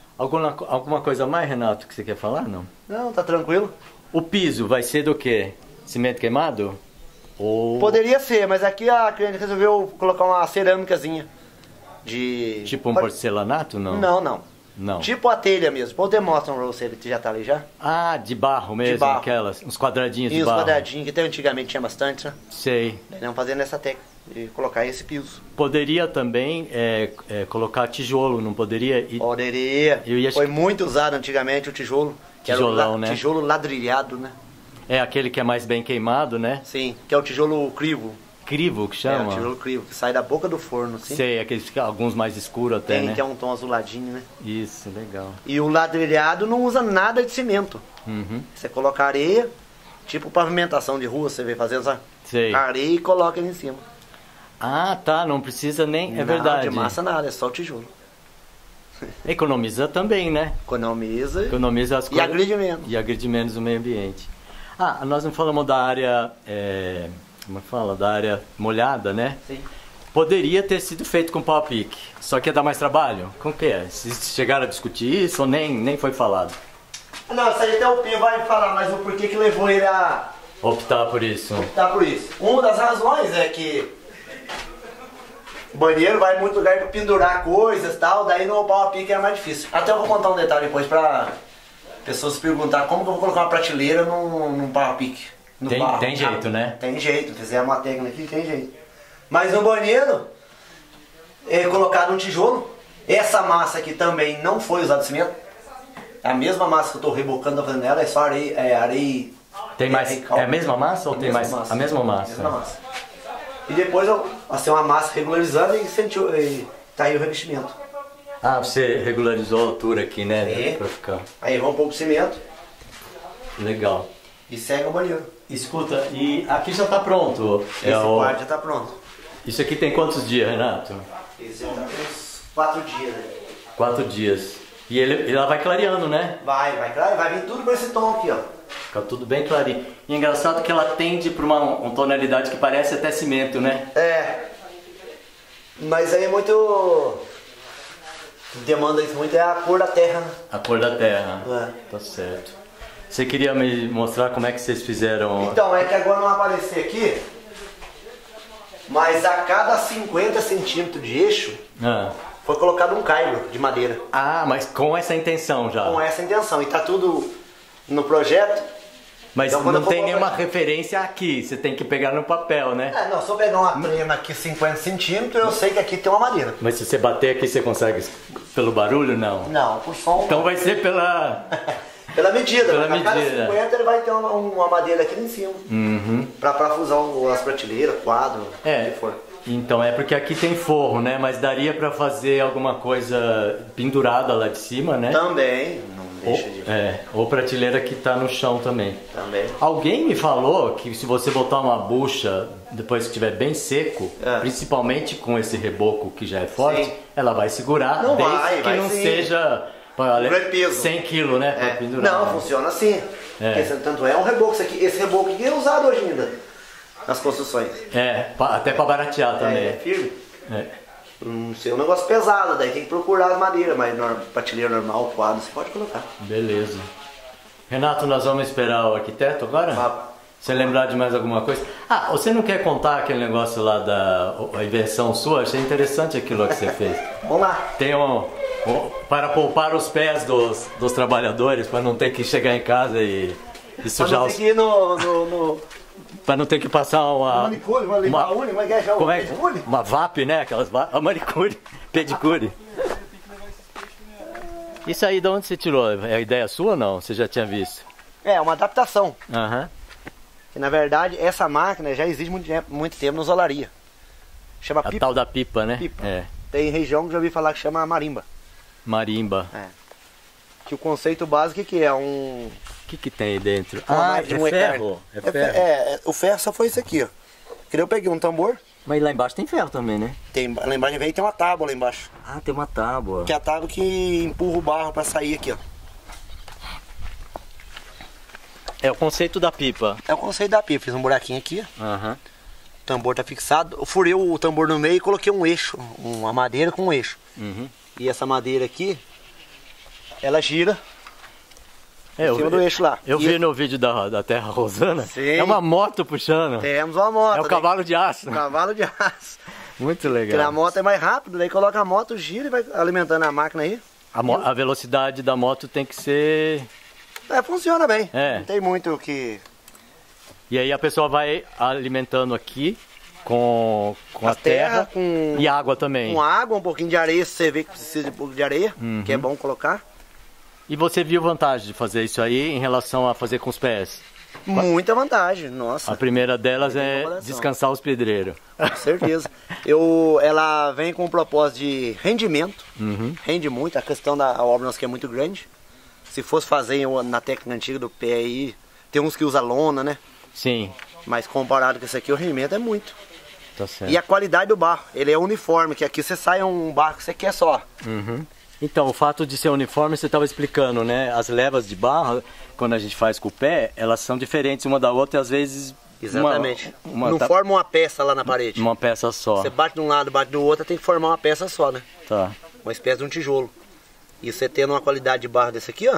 Speaker 1: Alguma coisa mais, Renato, que você quer falar? Não?
Speaker 2: Não, tá tranquilo.
Speaker 1: O piso vai ser do quê? Cimento queimado? Ou...
Speaker 2: Poderia ser, mas aqui a cliente resolveu colocar uma cerâmicazinha.
Speaker 1: Tipo um porcelanato, não?
Speaker 2: Não. Tipo a telha mesmo. Depois eu mostro pra você que já tá ali já.
Speaker 1: Ah, de barro mesmo, de barro. Aquelas, uns quadradinhos de barro.
Speaker 2: Uns quadradinhos, que até antigamente tinha bastante, né?
Speaker 1: Sei.
Speaker 2: Daí não fazendo essa técnica de colocar esse piso.
Speaker 1: Poderia também colocar tijolo, não poderia?
Speaker 2: Poderia. Foi muito usado antigamente o tijolo.
Speaker 1: Tijolão, né?
Speaker 2: Tijolo ladrilhado, né?
Speaker 1: É aquele que é mais bem queimado, né?
Speaker 2: Sim, que é o tijolo crivo.
Speaker 1: Crivo que chama?
Speaker 2: É, o tijolo crivo, que sai da boca do forno, sim.
Speaker 1: Sei, aqueles, alguns mais escuros até, né?
Speaker 2: Tem um tom azuladinho, né?
Speaker 1: Isso, legal.
Speaker 2: E o ladrilhado não usa nada de cimento.
Speaker 1: Uhum.
Speaker 2: Você coloca areia, tipo pavimentação de rua, você vê fazendo essa areia e coloca ali em cima.
Speaker 1: Ah, tá, não precisa nem... É verdade.
Speaker 2: Não, de massa nada, é só o tijolo.
Speaker 1: Economiza também, né?
Speaker 2: Economiza
Speaker 1: as coisas.
Speaker 2: E agride menos.
Speaker 1: E agride menos o meio ambiente. Ah, nós não falamos da área... Como fala? Da área molhada, né?
Speaker 2: Sim.
Speaker 1: Poderia ter sido feito com pau a pique, só que ia dar mais trabalho? Como que é? Se chegaram a discutir isso ou nem foi falado?
Speaker 2: Não, isso aí até o Pinho vai falar, mas o porquê que levou ele a...
Speaker 1: Optar por isso.
Speaker 2: Optar por isso. Uma das razões é que O banheiro vai em muito lugar pra pendurar coisas e tal, daí no pau a pique é mais difícil. Até eu vou contar um detalhe depois pra pessoas se perguntar como que eu vou colocar uma prateleira num pau a pique.
Speaker 1: Tem jeito, né?
Speaker 2: Tem jeito, fizer uma técnica aqui, tem jeito. Mas no banheiro, é colocado um tijolo. Essa massa aqui também não foi usada cimento. É a mesma massa que eu tô rebocando, fazendo nela, é só areia.
Speaker 1: Tem mais, é a mesma massa ou tem mais?
Speaker 2: Massa.
Speaker 1: A mesma massa.
Speaker 2: Mesma massa. E depois eu passei uma massa regularizando e tá aí o revestimento.
Speaker 1: Ah, você regularizou a altura aqui, né?
Speaker 2: É.
Speaker 1: Pra ficar.
Speaker 2: Aí vamos pôr o cimento
Speaker 1: Legal.
Speaker 2: e segue o banheiro.
Speaker 1: Escuta, e aqui já tá pronto.
Speaker 2: Esse quarto já tá pronto.
Speaker 1: Isso aqui tem quantos dias, Renato?
Speaker 2: Esse já tá com uns 4 dias, né?
Speaker 1: 4 dias. E ela vai clareando, né?
Speaker 2: Vai vir tudo pra esse tom aqui, ó.
Speaker 1: Fica tudo bem clarinho. E é engraçado que ela tende para uma tonalidade que parece até cimento, né?
Speaker 2: É. Mas aí é muito... Demanda isso muito é a cor da terra, né?
Speaker 1: A cor da terra.
Speaker 2: É.
Speaker 1: Tá certo. Você queria me mostrar como é que vocês fizeram?
Speaker 2: Então, é que agora não vai aparecer aqui, mas a cada 50 centímetros de eixo foi colocado um caibro de madeira.
Speaker 1: Ah, mas com essa intenção já?
Speaker 2: Com essa intenção. E tá tudo no projeto.
Speaker 1: Mas
Speaker 2: então,
Speaker 1: não tem nenhuma referência aqui, você tem que pegar no papel, né?
Speaker 2: É, não, se eu pegar uma trena aqui 50 centímetros, eu sei que aqui tem uma madeira.
Speaker 1: Mas se você bater aqui, você consegue pelo barulho? Não.
Speaker 2: Não, por som.
Speaker 1: Então vai ser pela...
Speaker 2: Pela medida.
Speaker 1: Pela
Speaker 2: a cada
Speaker 1: medida.
Speaker 2: 50 ele vai ter uma madeira aqui em cima.
Speaker 1: Uhum.
Speaker 2: Pra fusar as prateleiras, quadro, o que for.
Speaker 1: Então é porque aqui tem forro, né? Mas daria pra fazer alguma coisa pendurada lá de cima, né?
Speaker 2: Também, não deixa de...
Speaker 1: Ou prateleira que tá no chão também.
Speaker 2: Também.
Speaker 1: Alguém me falou que se você botar uma bucha depois que estiver bem seco, principalmente com esse reboco que já é forte, ela vai segurar,
Speaker 2: não
Speaker 1: desde
Speaker 2: vai,
Speaker 1: que
Speaker 2: vai
Speaker 1: não
Speaker 2: sim.
Speaker 1: seja
Speaker 2: peso.
Speaker 1: 100 kg, né? Pra pendurar.
Speaker 2: Não, funciona assim. Tanto é um reboco. Esse reboco aqui é usado hoje ainda nas construções.
Speaker 1: Até pra baratear também.
Speaker 2: É firme. Não sei, é um negócio pesado, daí tem que procurar as madeiras, mas prateleira normal, quadro, você pode colocar.
Speaker 1: Beleza. Renato, nós vamos esperar o arquiteto agora? Você lembrar de mais alguma coisa? Ah, você não quer contar aquele negócio lá da invenção sua? Achei interessante aquilo que você fez.
Speaker 2: Vamos lá.
Speaker 1: Tem para poupar os pés dos trabalhadores, para não ter que chegar em casa e sujar os... Para não ter que passar uma...
Speaker 2: Manicure,
Speaker 1: uma VAP, né? Aquelas a manicure, pedicure. Isso aí de onde você tirou? É a ideia sua ou não? Você já tinha visto?
Speaker 2: É uma adaptação.
Speaker 1: Aham.
Speaker 2: Que na verdade essa máquina já existe muito tempo na olaria. Chama
Speaker 1: a
Speaker 2: pipa.
Speaker 1: Tal da pipa, né?
Speaker 2: Pipa. Tem região que eu já ouvi falar que chama marimba.
Speaker 1: Marimba.
Speaker 2: Que o conceito básico que é um...
Speaker 1: O que tem aí dentro?
Speaker 2: É ferro. É ferro. O ferro só foi isso aqui, ó. Que eu peguei um tambor.
Speaker 1: Mas lá embaixo tem ferro também, né?
Speaker 2: Tem, lá embaixo tem uma tábua lá embaixo.
Speaker 1: Ah, tem uma tábua.
Speaker 2: Que é a tábua que empurra o barro pra sair aqui, ó.
Speaker 1: É o conceito da pipa.
Speaker 2: É o conceito da pipa. Fiz um buraquinho aqui.
Speaker 1: Aham.
Speaker 2: O tambor tá fixado. Eu furei o tambor no meio e coloquei um eixo. Uma madeira com um eixo.
Speaker 1: Uhum.
Speaker 2: E essa madeira aqui, ela gira. Em cima do eixo lá.
Speaker 1: Eu vi no vídeo da Terra Rosana.
Speaker 2: Sim.
Speaker 1: É uma moto puxando.
Speaker 2: Temos uma moto.
Speaker 1: É o cavalo de aço.
Speaker 2: Cavalo de aço.
Speaker 1: Muito legal.
Speaker 2: Porque a moto é mais rápido, daí coloca a moto, gira e vai alimentando a máquina aí.
Speaker 1: A velocidade da moto tem que ser...
Speaker 2: funciona bem.
Speaker 1: Não
Speaker 2: tem muito o que...
Speaker 1: E aí a pessoa vai alimentando aqui com a terra e água também.
Speaker 2: Com água, um pouquinho de areia, se você vê que precisa de um pouco de areia, que é bom colocar.
Speaker 1: E você viu vantagem de fazer isso aí em relação a fazer com os pés?
Speaker 2: Muita vantagem, nossa.
Speaker 1: A primeira delas é descansar os pedreiros.
Speaker 2: Com certeza. Ela vem com o propósito de rendimento, rende muito, a questão da obra nossa que é muito grande. Se fosse fazer na técnica antiga do pé aí, tem uns que usa lona, né?
Speaker 1: Sim.
Speaker 2: Mas comparado com esse aqui, o rendimento é muito.
Speaker 1: Tá certo.
Speaker 2: E a qualidade do barro, ele é uniforme, que aqui você sai um barro que você quer só.
Speaker 1: Então, o fato de ser uniforme, você estava explicando, né? As levas de barro, quando a gente faz com o pé, elas são diferentes uma da outra e às vezes...
Speaker 2: Exatamente. Não forma uma peça lá na parede.
Speaker 1: Uma peça só.
Speaker 2: Você bate de um lado, bate do outro, tem que formar uma peça só, né?
Speaker 1: Tá.
Speaker 2: Uma espécie de um tijolo. E você tendo uma qualidade de barro desse aqui, ó,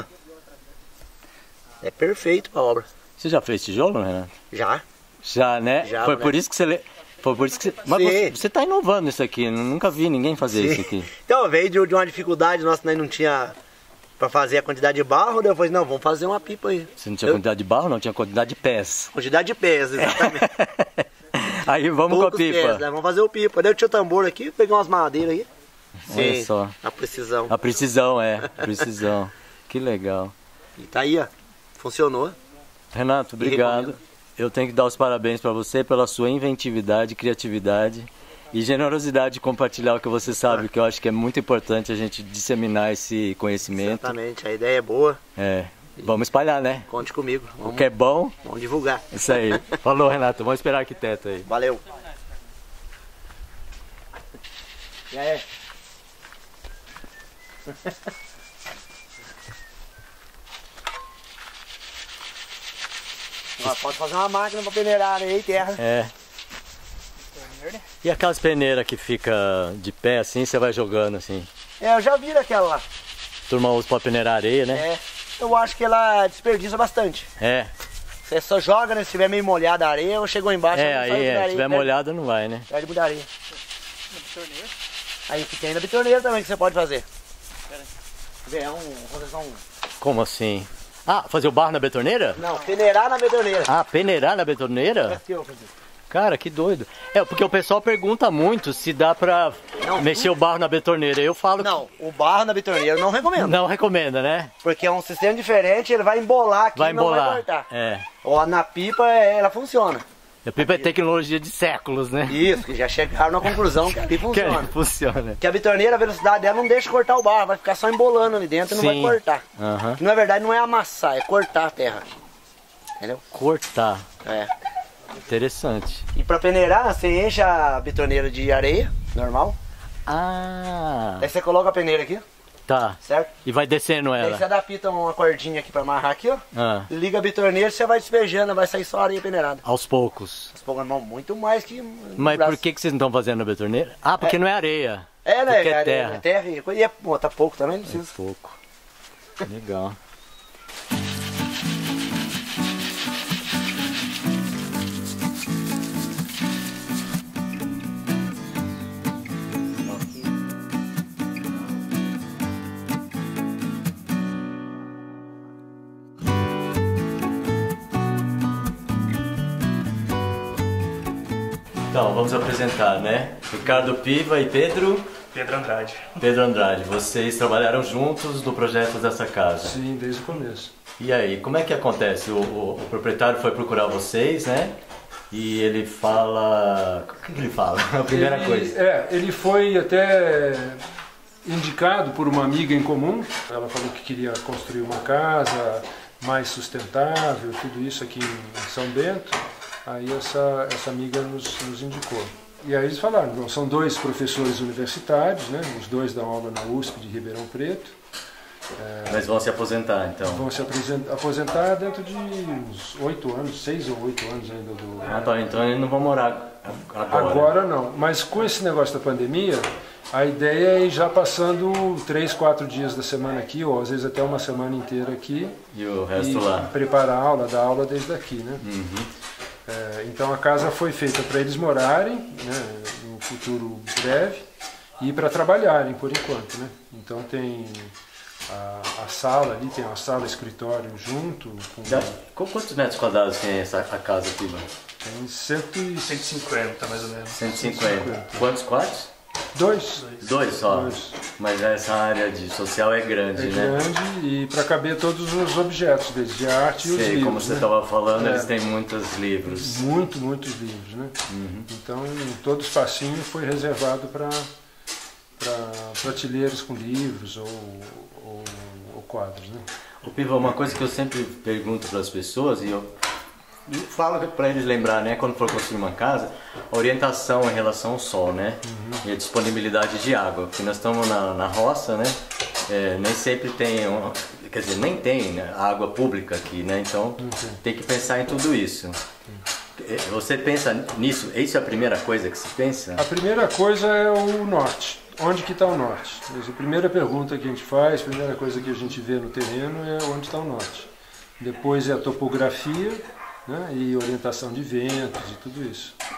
Speaker 2: é perfeito pra obra.
Speaker 1: Você já fez tijolo, Renato?
Speaker 2: Já.
Speaker 1: Já, né?
Speaker 2: Já,
Speaker 1: Foi
Speaker 2: né?
Speaker 1: por isso que Foi por isso que você tá inovando isso aqui. Eu nunca vi ninguém fazer isso aqui.
Speaker 2: Então, veio de uma dificuldade nossa, nós não tinha pra fazer a quantidade de barro, daí eu falei, não, vamos fazer uma pipa aí.
Speaker 1: Você não tinha quantidade de barro, não? Tinha quantidade de pés.
Speaker 2: Quantidade de pés, exatamente.
Speaker 1: Aí vamos
Speaker 2: Poucos
Speaker 1: com a pipa.
Speaker 2: pés, né? Vamos fazer o pipa. Daí eu tinha o tambor aqui, peguei umas madeiras aí.
Speaker 1: Olha
Speaker 2: Sim,
Speaker 1: só.
Speaker 2: a precisão.
Speaker 1: A precisão, precisão. Que legal.
Speaker 2: E tá aí, ó. Funcionou.
Speaker 1: Renato, obrigado. Eu tenho que dar os parabéns para você pela sua inventividade, criatividade e generosidade de compartilhar o que você sabe, que eu acho que é muito importante a gente disseminar esse conhecimento.
Speaker 2: Exatamente, a ideia é boa.
Speaker 1: Vamos espalhar, né?
Speaker 2: Conte comigo.
Speaker 1: O que é bom.
Speaker 2: Vamos divulgar.
Speaker 1: Isso aí. Falou, Renato. Vamos esperar o arquiteto aí.
Speaker 2: Valeu. E aí? Pode fazer uma máquina para peneirar areia e terra.
Speaker 1: E aquelas peneiras que fica de pé assim, você vai jogando assim?
Speaker 2: Eu já vi aquela lá.
Speaker 1: Turma usa para peneirar areia, né?
Speaker 2: Eu acho que ela desperdiça bastante. Você só joga, né? Se tiver meio molhada a areia, ou chegou embaixo...
Speaker 1: Se tiver molhada não vai, né?
Speaker 2: Perde muita areia. Na bitorneira? Aí tem na bitorneira também que você pode fazer.
Speaker 1: Como assim? Ah, fazer o barro na betorneira?
Speaker 2: Não, peneirar na betorneira.
Speaker 1: Ah, peneirar na betorneira? Cara, que doido. Porque o pessoal pergunta muito se dá pra mexer o barro na betorneira. Eu falo
Speaker 2: Não, o barro na betorneira eu não recomendo.
Speaker 1: Não recomenda, né?
Speaker 2: Porque é um sistema diferente, ele vai embolar aqui e não vai cortar. Ou na pipa ela funciona.
Speaker 1: A pipa é tecnologia de séculos, né?
Speaker 2: Isso, que já chegaram na conclusão que ali funciona.
Speaker 1: Que ali funciona.
Speaker 2: Que a betorneira, a velocidade dela não deixa cortar o barro, vai ficar só embolando ali dentro e não vai cortar. Que na verdade não é amassar, é cortar a terra. Entendeu?
Speaker 1: Cortar. Interessante.
Speaker 2: E pra peneirar, você enche a betorneira de areia, normal. Aí você coloca a peneira aqui.
Speaker 1: Tá.
Speaker 2: Certo?
Speaker 1: E vai descendo ela.
Speaker 2: Aí você adapta uma cordinha aqui pra amarrar aqui, ó. Liga a betorneira e você vai despejando, vai sair só areia peneirada.
Speaker 1: Aos poucos.
Speaker 2: Aos poucos, não, muito mais que...
Speaker 1: Mas por que vocês não estão fazendo na betorneira? Ah, porque não é areia.
Speaker 2: Né?
Speaker 1: Porque é terra.
Speaker 2: É terra e tá pouco também, não precisa.
Speaker 1: É pouco. Legal. Então, vamos apresentar, né? Ricardo Piva e Pedro
Speaker 3: Andrade.
Speaker 1: Pedro Andrade, vocês trabalharam juntos no projeto dessa casa?
Speaker 3: Sim, desde o começo.
Speaker 1: E aí, como é que acontece? O proprietário foi procurar vocês, né? E ele fala... O que ele fala? A primeira coisa.
Speaker 3: Ele foi até indicado por uma amiga em comum. Ela falou que queria construir uma casa mais sustentável, tudo isso aqui em São Bento. Aí essa amiga nos indicou. E aí eles falaram, bom, são dois professores universitários, né? Os dois dão aula na USP de Ribeirão Preto.
Speaker 1: Mas vão se aposentar, então?
Speaker 3: Vão se aposentar dentro de uns 8 anos, 6 ou 8 anos ainda do...
Speaker 1: Ah, tá, então eles não vão morar agora.
Speaker 3: Agora não, mas com esse negócio da pandemia, a ideia é ir já passando 3, 4 dias da semana aqui, ou às vezes até uma semana inteira aqui.
Speaker 1: E o resto lá?
Speaker 3: Preparar a aula, dar aula desde aqui, né? Então a casa foi feita para eles morarem, né, no futuro breve, e para trabalharem por enquanto, né? Então tem a sala ali, tem uma sala escritório junto.
Speaker 1: Quantos metros quadrados tem a casa aqui, mano?
Speaker 3: Tem
Speaker 2: 150 mais ou menos.
Speaker 1: 150. Quantos quartos?
Speaker 3: Dois
Speaker 1: só?
Speaker 3: Dois.
Speaker 1: Mas essa área de social é grande, né?
Speaker 3: É grande e para caber todos os objetos deles, de arte e os livros.
Speaker 1: Como você estava falando, eles têm muitos livros.
Speaker 3: Muitos livros, né? Então todo espacinho foi reservado para prateleiras com livros ou quadros, né?
Speaker 1: O Piva, uma coisa que eu sempre pergunto para as pessoas, e eu falo para eles lembrar, né, quando for construir uma casa, a orientação em relação ao sol, né, e a disponibilidade de água, porque nós estamos na roça, né, nem sempre tem, quer dizer, nem tem, né, água pública aqui, né, então tem que pensar em tudo isso. Você pensa nisso? Isso é a primeira coisa que se pensa?
Speaker 3: A primeira coisa é o norte. Onde que está o norte? A primeira pergunta que a gente faz, a primeira coisa que a gente vê no terreno é onde está o norte. Depois é a topografia, né, e orientação de ventos e tudo isso.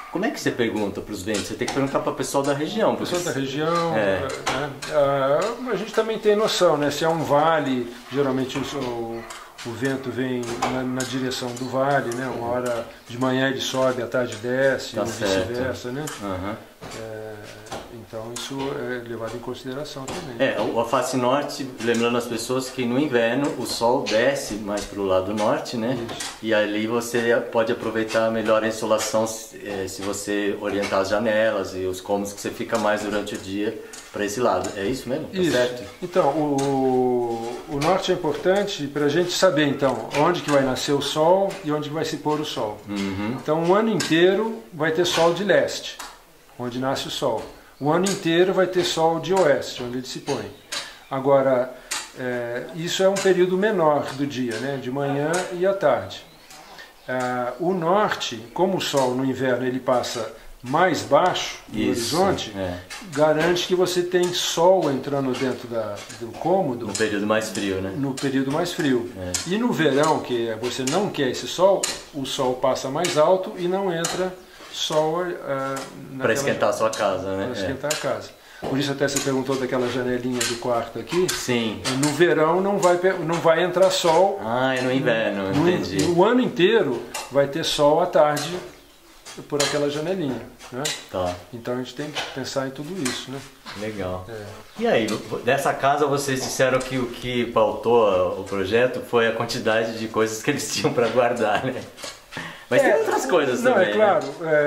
Speaker 1: Como é que você pergunta para os ventos? Você tem que perguntar para o pessoal da região.
Speaker 3: Pessoal da região, né? A gente também tem noção, né? Se é um vale, geralmente o vento vem na direção do vale, né? Uma hora de manhã ele sobe, à tarde desce,
Speaker 1: Tá
Speaker 3: ou vice-versa, né?
Speaker 1: Uhum.
Speaker 3: Então isso é levado em consideração também.
Speaker 1: A face norte, lembrando as pessoas que no inverno o sol desce mais para o lado norte, né?
Speaker 3: Isso.
Speaker 1: E ali você pode aproveitar melhor a insolação se você orientar as janelas e os cômodos que você fica mais durante o dia para esse lado. É isso mesmo? Tá
Speaker 3: isso.
Speaker 1: Certo?
Speaker 3: Então, o norte é importante para a gente saber então onde que vai nascer o sol e onde que vai se pôr o sol.
Speaker 1: Uhum.
Speaker 3: Então o ano inteiro vai ter sol de leste, onde nasce o sol. O ano inteiro vai ter sol de oeste, onde ele se põe. Agora, isso é um período menor do dia, né? De manhã e à tarde. O norte, como o sol no inverno ele passa mais baixo no horizonte, garante que você tem sol entrando dentro do cômodo.
Speaker 1: No período mais frio, né?
Speaker 3: No período mais frio. E no verão, que você não quer esse sol, o sol passa mais alto e não entra sol
Speaker 1: para esquentar a sua casa, né?
Speaker 3: Para esquentar a casa. Por isso até você perguntou daquela janelinha do quarto aqui.
Speaker 1: Sim.
Speaker 3: No verão não vai entrar sol.
Speaker 1: É no inverno, entendi.
Speaker 3: O ano inteiro vai ter sol à tarde por aquela janelinha, né?
Speaker 1: Tá.
Speaker 3: Então a gente tem que pensar em tudo isso, né?
Speaker 1: Legal. E aí, dessa casa vocês disseram que o que pautou o projeto foi a quantidade de coisas que eles tinham para guardar, né? Mas tem outras coisas também.
Speaker 3: Não, é claro.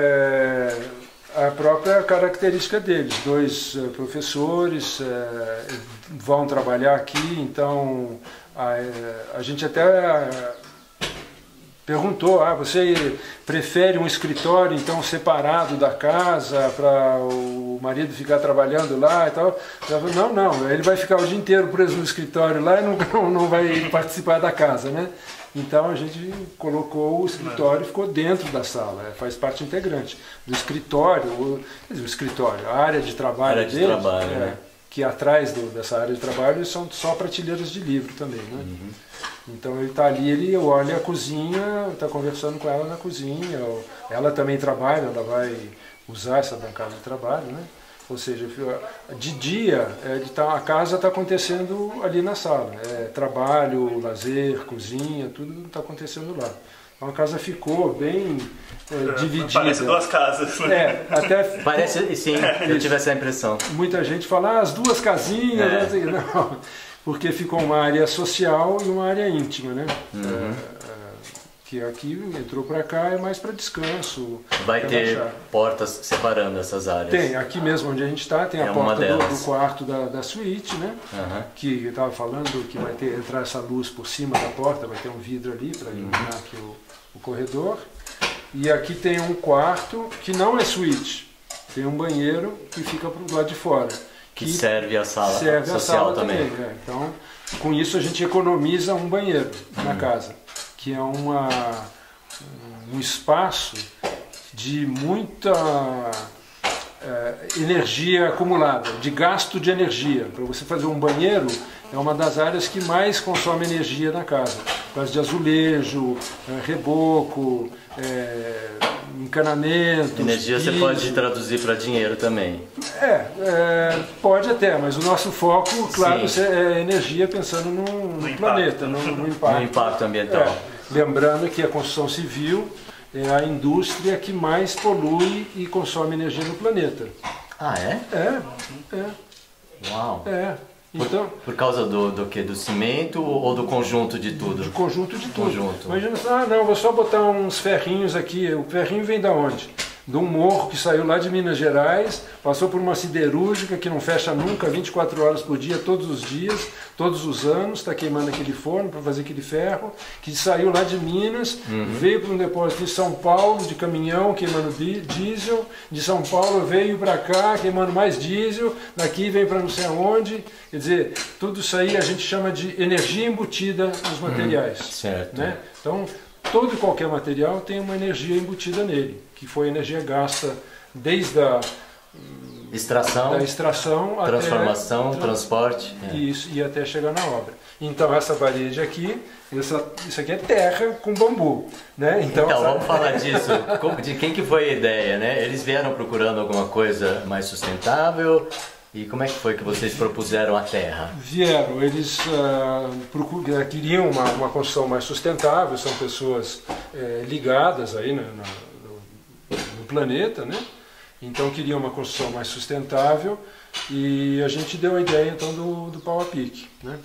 Speaker 3: A própria característica deles. 2 professores vão trabalhar aqui, então a gente até perguntou, você prefere um escritório então separado da casa para o marido ficar trabalhando lá e tal? Não, ele vai ficar o dia inteiro preso no escritório lá e não vai participar da casa, né? Então a gente colocou o escritório e ficou dentro da sala, faz parte integrante do escritório, a área de trabalho deles,
Speaker 1: né?
Speaker 3: Que atrás dessa área de trabalho são só prateleiras de livro também, né? Uhum. Então ele está ali, ele olha a cozinha, está conversando com ela na cozinha, ela também trabalha, ela vai usar essa bancada de trabalho, né? Ou seja, de dia a casa está acontecendo ali na sala, trabalho, lazer, cozinha, tudo está acontecendo lá. Então a casa ficou bem dividida.
Speaker 4: Parece 2 casas.
Speaker 1: Parece, sim, eu tive essa impressão.
Speaker 3: Muita gente fala, as 2 casinhas, não, porque ficou uma área social e uma área íntima, né? Uhum. Que aqui entrou para cá é mais para descanso.
Speaker 1: Vai ter portas separando essas áreas?
Speaker 3: Tem, aqui mesmo onde a gente está, tem a porta do quarto da suíte, né? Uhum. Que eu estava falando que vai entrar essa luz por cima da porta, vai ter um vidro ali para iluminar aqui o corredor. E aqui tem um quarto que não é suíte, tem um banheiro que fica para o lado de fora.
Speaker 1: Que serve a sala social
Speaker 3: a sala
Speaker 1: também.
Speaker 3: Então, com isso a gente economiza um banheiro na casa, que é um espaço de muita energia acumulada, de gasto de energia. Para você fazer um banheiro, é uma das áreas que mais consome energia na casa. Por causa de azulejo, reboco, encanamento.
Speaker 1: Energia piso. Você pode traduzir para dinheiro também.
Speaker 3: Pode até, mas o nosso foco, claro, é energia pensando no planeta, no impacto.
Speaker 1: No impacto ambiental.
Speaker 3: Lembrando que a construção civil é a indústria que mais polui e consome energia no planeta.
Speaker 1: Ah, é?
Speaker 3: É.
Speaker 1: Uau.
Speaker 3: Então,
Speaker 1: por causa do quê? Do cimento ou do conjunto de tudo?
Speaker 3: Do conjunto de tudo. Imagina, vou só botar uns ferrinhos aqui. O ferrinho vem da onde? De um morro que saiu lá de Minas Gerais, passou por uma siderúrgica que não fecha nunca, 24 horas por dia, todos os dias, todos os anos, está queimando aquele forno para fazer aquele ferro, que saiu lá de Minas, veio para um depósito em São Paulo, de caminhão, queimando diesel, de São Paulo veio para cá, queimando mais diesel, daqui vem para não sei aonde. Quer dizer, tudo isso aí a gente chama de energia embutida nos materiais.
Speaker 1: Certo.
Speaker 3: Né? Então, todo e qualquer material tem uma energia embutida nele, que foi energia gasta desde a
Speaker 1: extração,
Speaker 3: transformação,
Speaker 1: transporte.
Speaker 3: Isso, e até chegar na obra. Então essa parede aqui, isso aqui é terra com bambu, né?
Speaker 1: Então vamos falar disso. De quem que foi a ideia, né? Eles vieram procurando alguma coisa mais sustentável? E como é que foi que vocês propuseram a terra?
Speaker 3: Vieram, eles queriam uma construção mais sustentável, são pessoas ligadas aí no planeta, né? Então queriam uma construção mais sustentável e a gente deu a ideia então do pau a pique, né?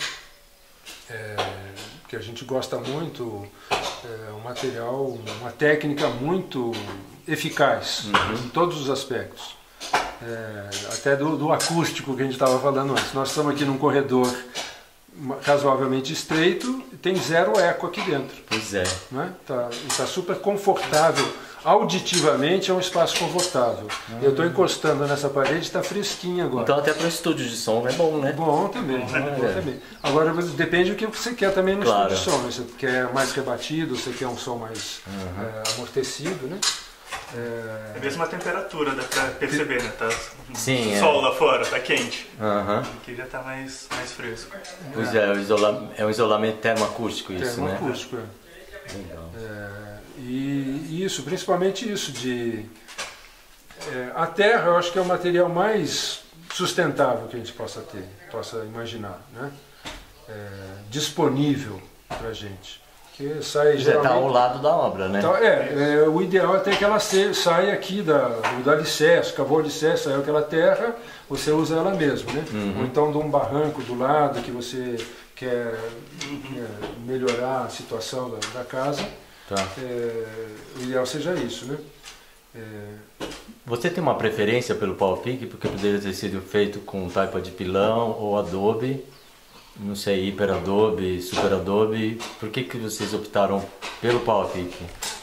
Speaker 3: Que a gente gosta muito, um material, uma técnica muito eficaz em todos os aspectos. Até do acústico que a gente estava falando antes. Nós estamos aqui num corredor razoavelmente estreito e tem zero eco aqui dentro.
Speaker 1: Pois é.
Speaker 3: Né? Tá super confortável. Auditivamente é um espaço confortável. Eu estou encostando nessa parede, está fresquinha agora.
Speaker 1: Então até para o estúdio de som é bom, né?
Speaker 3: Bom também, também. Agora depende do que você quer também no estúdio de som. Você quer mais rebatido, você quer um som mais amortecido, né?
Speaker 4: É mesmo a temperatura, dá pra perceber, né? Tá
Speaker 1: Sim,
Speaker 4: sol lá fora, tá quente.
Speaker 1: Aqui
Speaker 4: já tá mais fresco.
Speaker 1: Pois é um isolamento termoacústico isso,
Speaker 3: termoacústico,
Speaker 1: né? Legal.
Speaker 3: E isso, principalmente isso de... a terra eu acho que é o material mais sustentável que a gente possa imaginar, né? Disponível pra gente. Que sai
Speaker 1: Já está ao lado da obra, né?
Speaker 3: Então, o ideal é até que ela saia aqui do alicerce, cavou o alicerce, saiu aquela terra, você usa ela mesmo, né? Ou então de um barranco do lado que você quer melhorar a situação da casa, o ideal seja isso, né?
Speaker 1: Você tem uma preferência pelo pau a pique, porque poderia ter sido feito com taipa de pilão ou adobe? Não sei, hiper adobe, super adobe. Por que vocês optaram pelo pau a pique?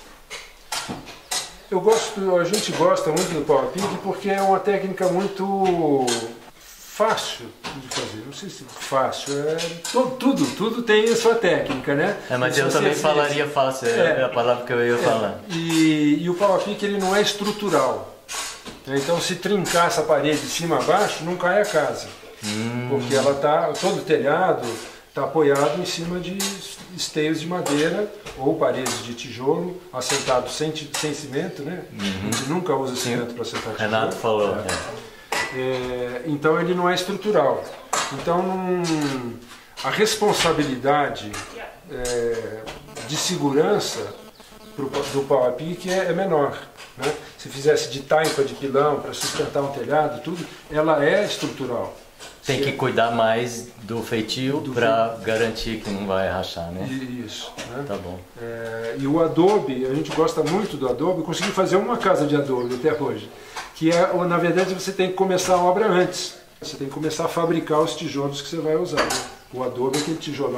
Speaker 3: A gente gosta muito do pau a pique porque é uma técnica muito fácil de fazer. Não sei se fácil, tudo tem a sua técnica, né?
Speaker 1: Mas eu também falaria fácil, é a palavra que eu ia falar.
Speaker 3: E o pau a pique ele não é estrutural. Então se trincar essa parede de cima a baixo, não cai a casa. Porque ela todo o telhado está apoiado em cima de esteios de madeira ou paredes de tijolo assentados sem cimento, né? A gente nunca usa cimento para assentar tijolo.
Speaker 1: Renato falou.
Speaker 3: Então ele não é estrutural. Então a responsabilidade de segurança do pau a pique é menor. Né? Se fizesse de taipa de pilão para sustentar um telhado, tudo, ela é estrutural.
Speaker 1: Tem que cuidar mais do feitio para garantir que não vai rachar, né?
Speaker 3: Isso. Né?
Speaker 1: Tá bom.
Speaker 3: E o adobe, a gente gosta muito do adobe. Eu consegui fazer uma casa de adobe até hoje. Que na verdade, você tem que começar a obra antes. Você tem que começar a fabricar os tijolos que você vai usar. Né? O adobe é aquele tijolo.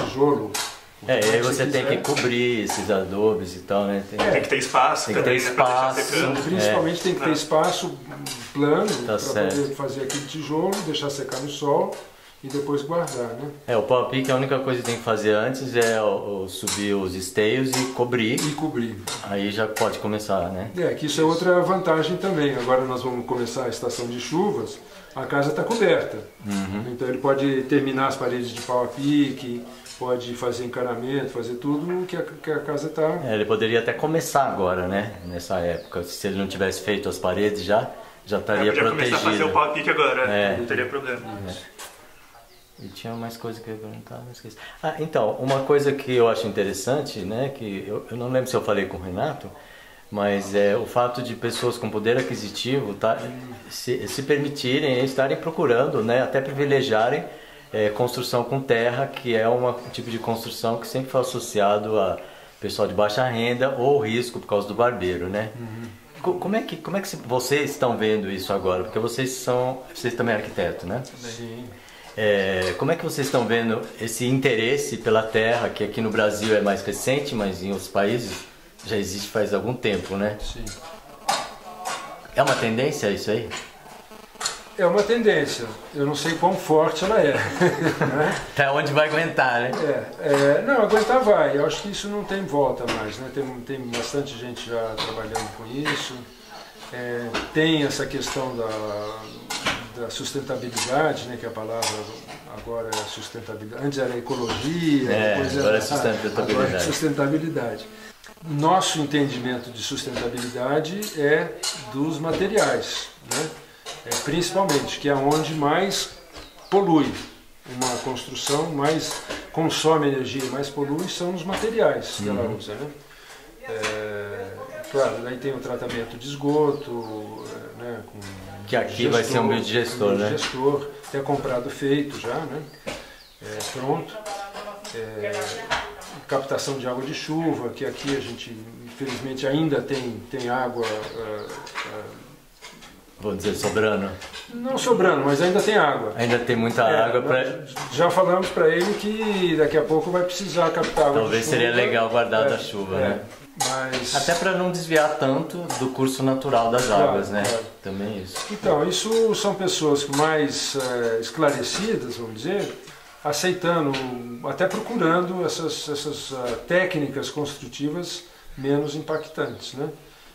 Speaker 1: E aí você tem que cobrir esses adobes e tal, né?
Speaker 4: Tem que ter espaço.
Speaker 1: Tem que ter espaço.
Speaker 3: Principalmente tem que ter espaço plano para
Speaker 1: certo.
Speaker 3: poder fazer aquele tijolo, deixar secar no sol e depois guardar, né?
Speaker 1: O pau a pique, a única coisa que tem que fazer antes é subir os esteios e cobrir. Aí já pode começar, né?
Speaker 3: Que isso é outra vantagem também. Agora nós vamos começar a estação de chuvas, a casa está coberta. Então ele pode terminar as paredes de pau a pique, pode fazer encanamento, fazer tudo que a casa está...
Speaker 1: Ele poderia até começar agora, né? Nessa época. Se ele não tivesse feito as paredes já estaria protegido.
Speaker 4: Podia começar a fazer o pau a pique agora, não teria problema.
Speaker 1: E tinha mais coisa que eu ia perguntar, não esqueci. Então, uma coisa que eu acho interessante, né? Que eu não lembro se eu falei com o Renato, mas é o fato de pessoas com poder aquisitivo se permitirem, estarem procurando, né? Até privilegiarem construção com terra, que é um tipo de construção que sempre foi associado a pessoal de baixa renda ou risco por causa do barbeiro, né? Como é que vocês estão vendo isso agora? Porque vocês também é arquiteto, né?
Speaker 3: Sim.
Speaker 1: Como é que vocês estão vendo esse interesse pela terra, que aqui no Brasil é mais recente, mas em outros países já existe faz algum tempo, né?
Speaker 3: Sim.
Speaker 1: É uma tendência isso aí?
Speaker 3: É uma tendência. Eu não sei quão forte ela é. Né?
Speaker 1: Até onde vai aguentar, né?
Speaker 3: Não, aguentar vai. Eu acho que isso não tem volta mais. Né? Tem bastante gente já trabalhando com isso. Tem essa questão da sustentabilidade, né? Que é a agora é sustentabilidade. Antes era ecologia, depois
Speaker 1: agora é sustentabilidade.
Speaker 3: Agora é sustentabilidade. Nosso entendimento de sustentabilidade é dos materiais, né? Principalmente, que é onde mais polui. Uma construção mais consome energia e mais polui são os materiais que ela usa, né? Claro, daí tem o tratamento de esgoto, né, com
Speaker 1: que aqui vai ser um biodigestor, né?
Speaker 3: Biodigestor, até comprado feito já, né? Pronto. Captação de água de chuva, que aqui a gente infelizmente ainda tem água,
Speaker 1: vamos dizer, sobrando.
Speaker 3: Não sobrando, mas ainda tem água.
Speaker 1: Ainda tem muita água
Speaker 3: Já falamos para ele que daqui a pouco vai precisar captar água.
Speaker 1: Talvez
Speaker 3: de chuva.
Speaker 1: Seria legal guardar da chuva, né?
Speaker 3: Mas...
Speaker 1: Até para não desviar tanto do curso natural das águas, né? Claro. Também isso.
Speaker 3: Então, isso são pessoas mais esclarecidas, vamos dizer, aceitando, até procurando essas técnicas construtivas menos impactantes, né?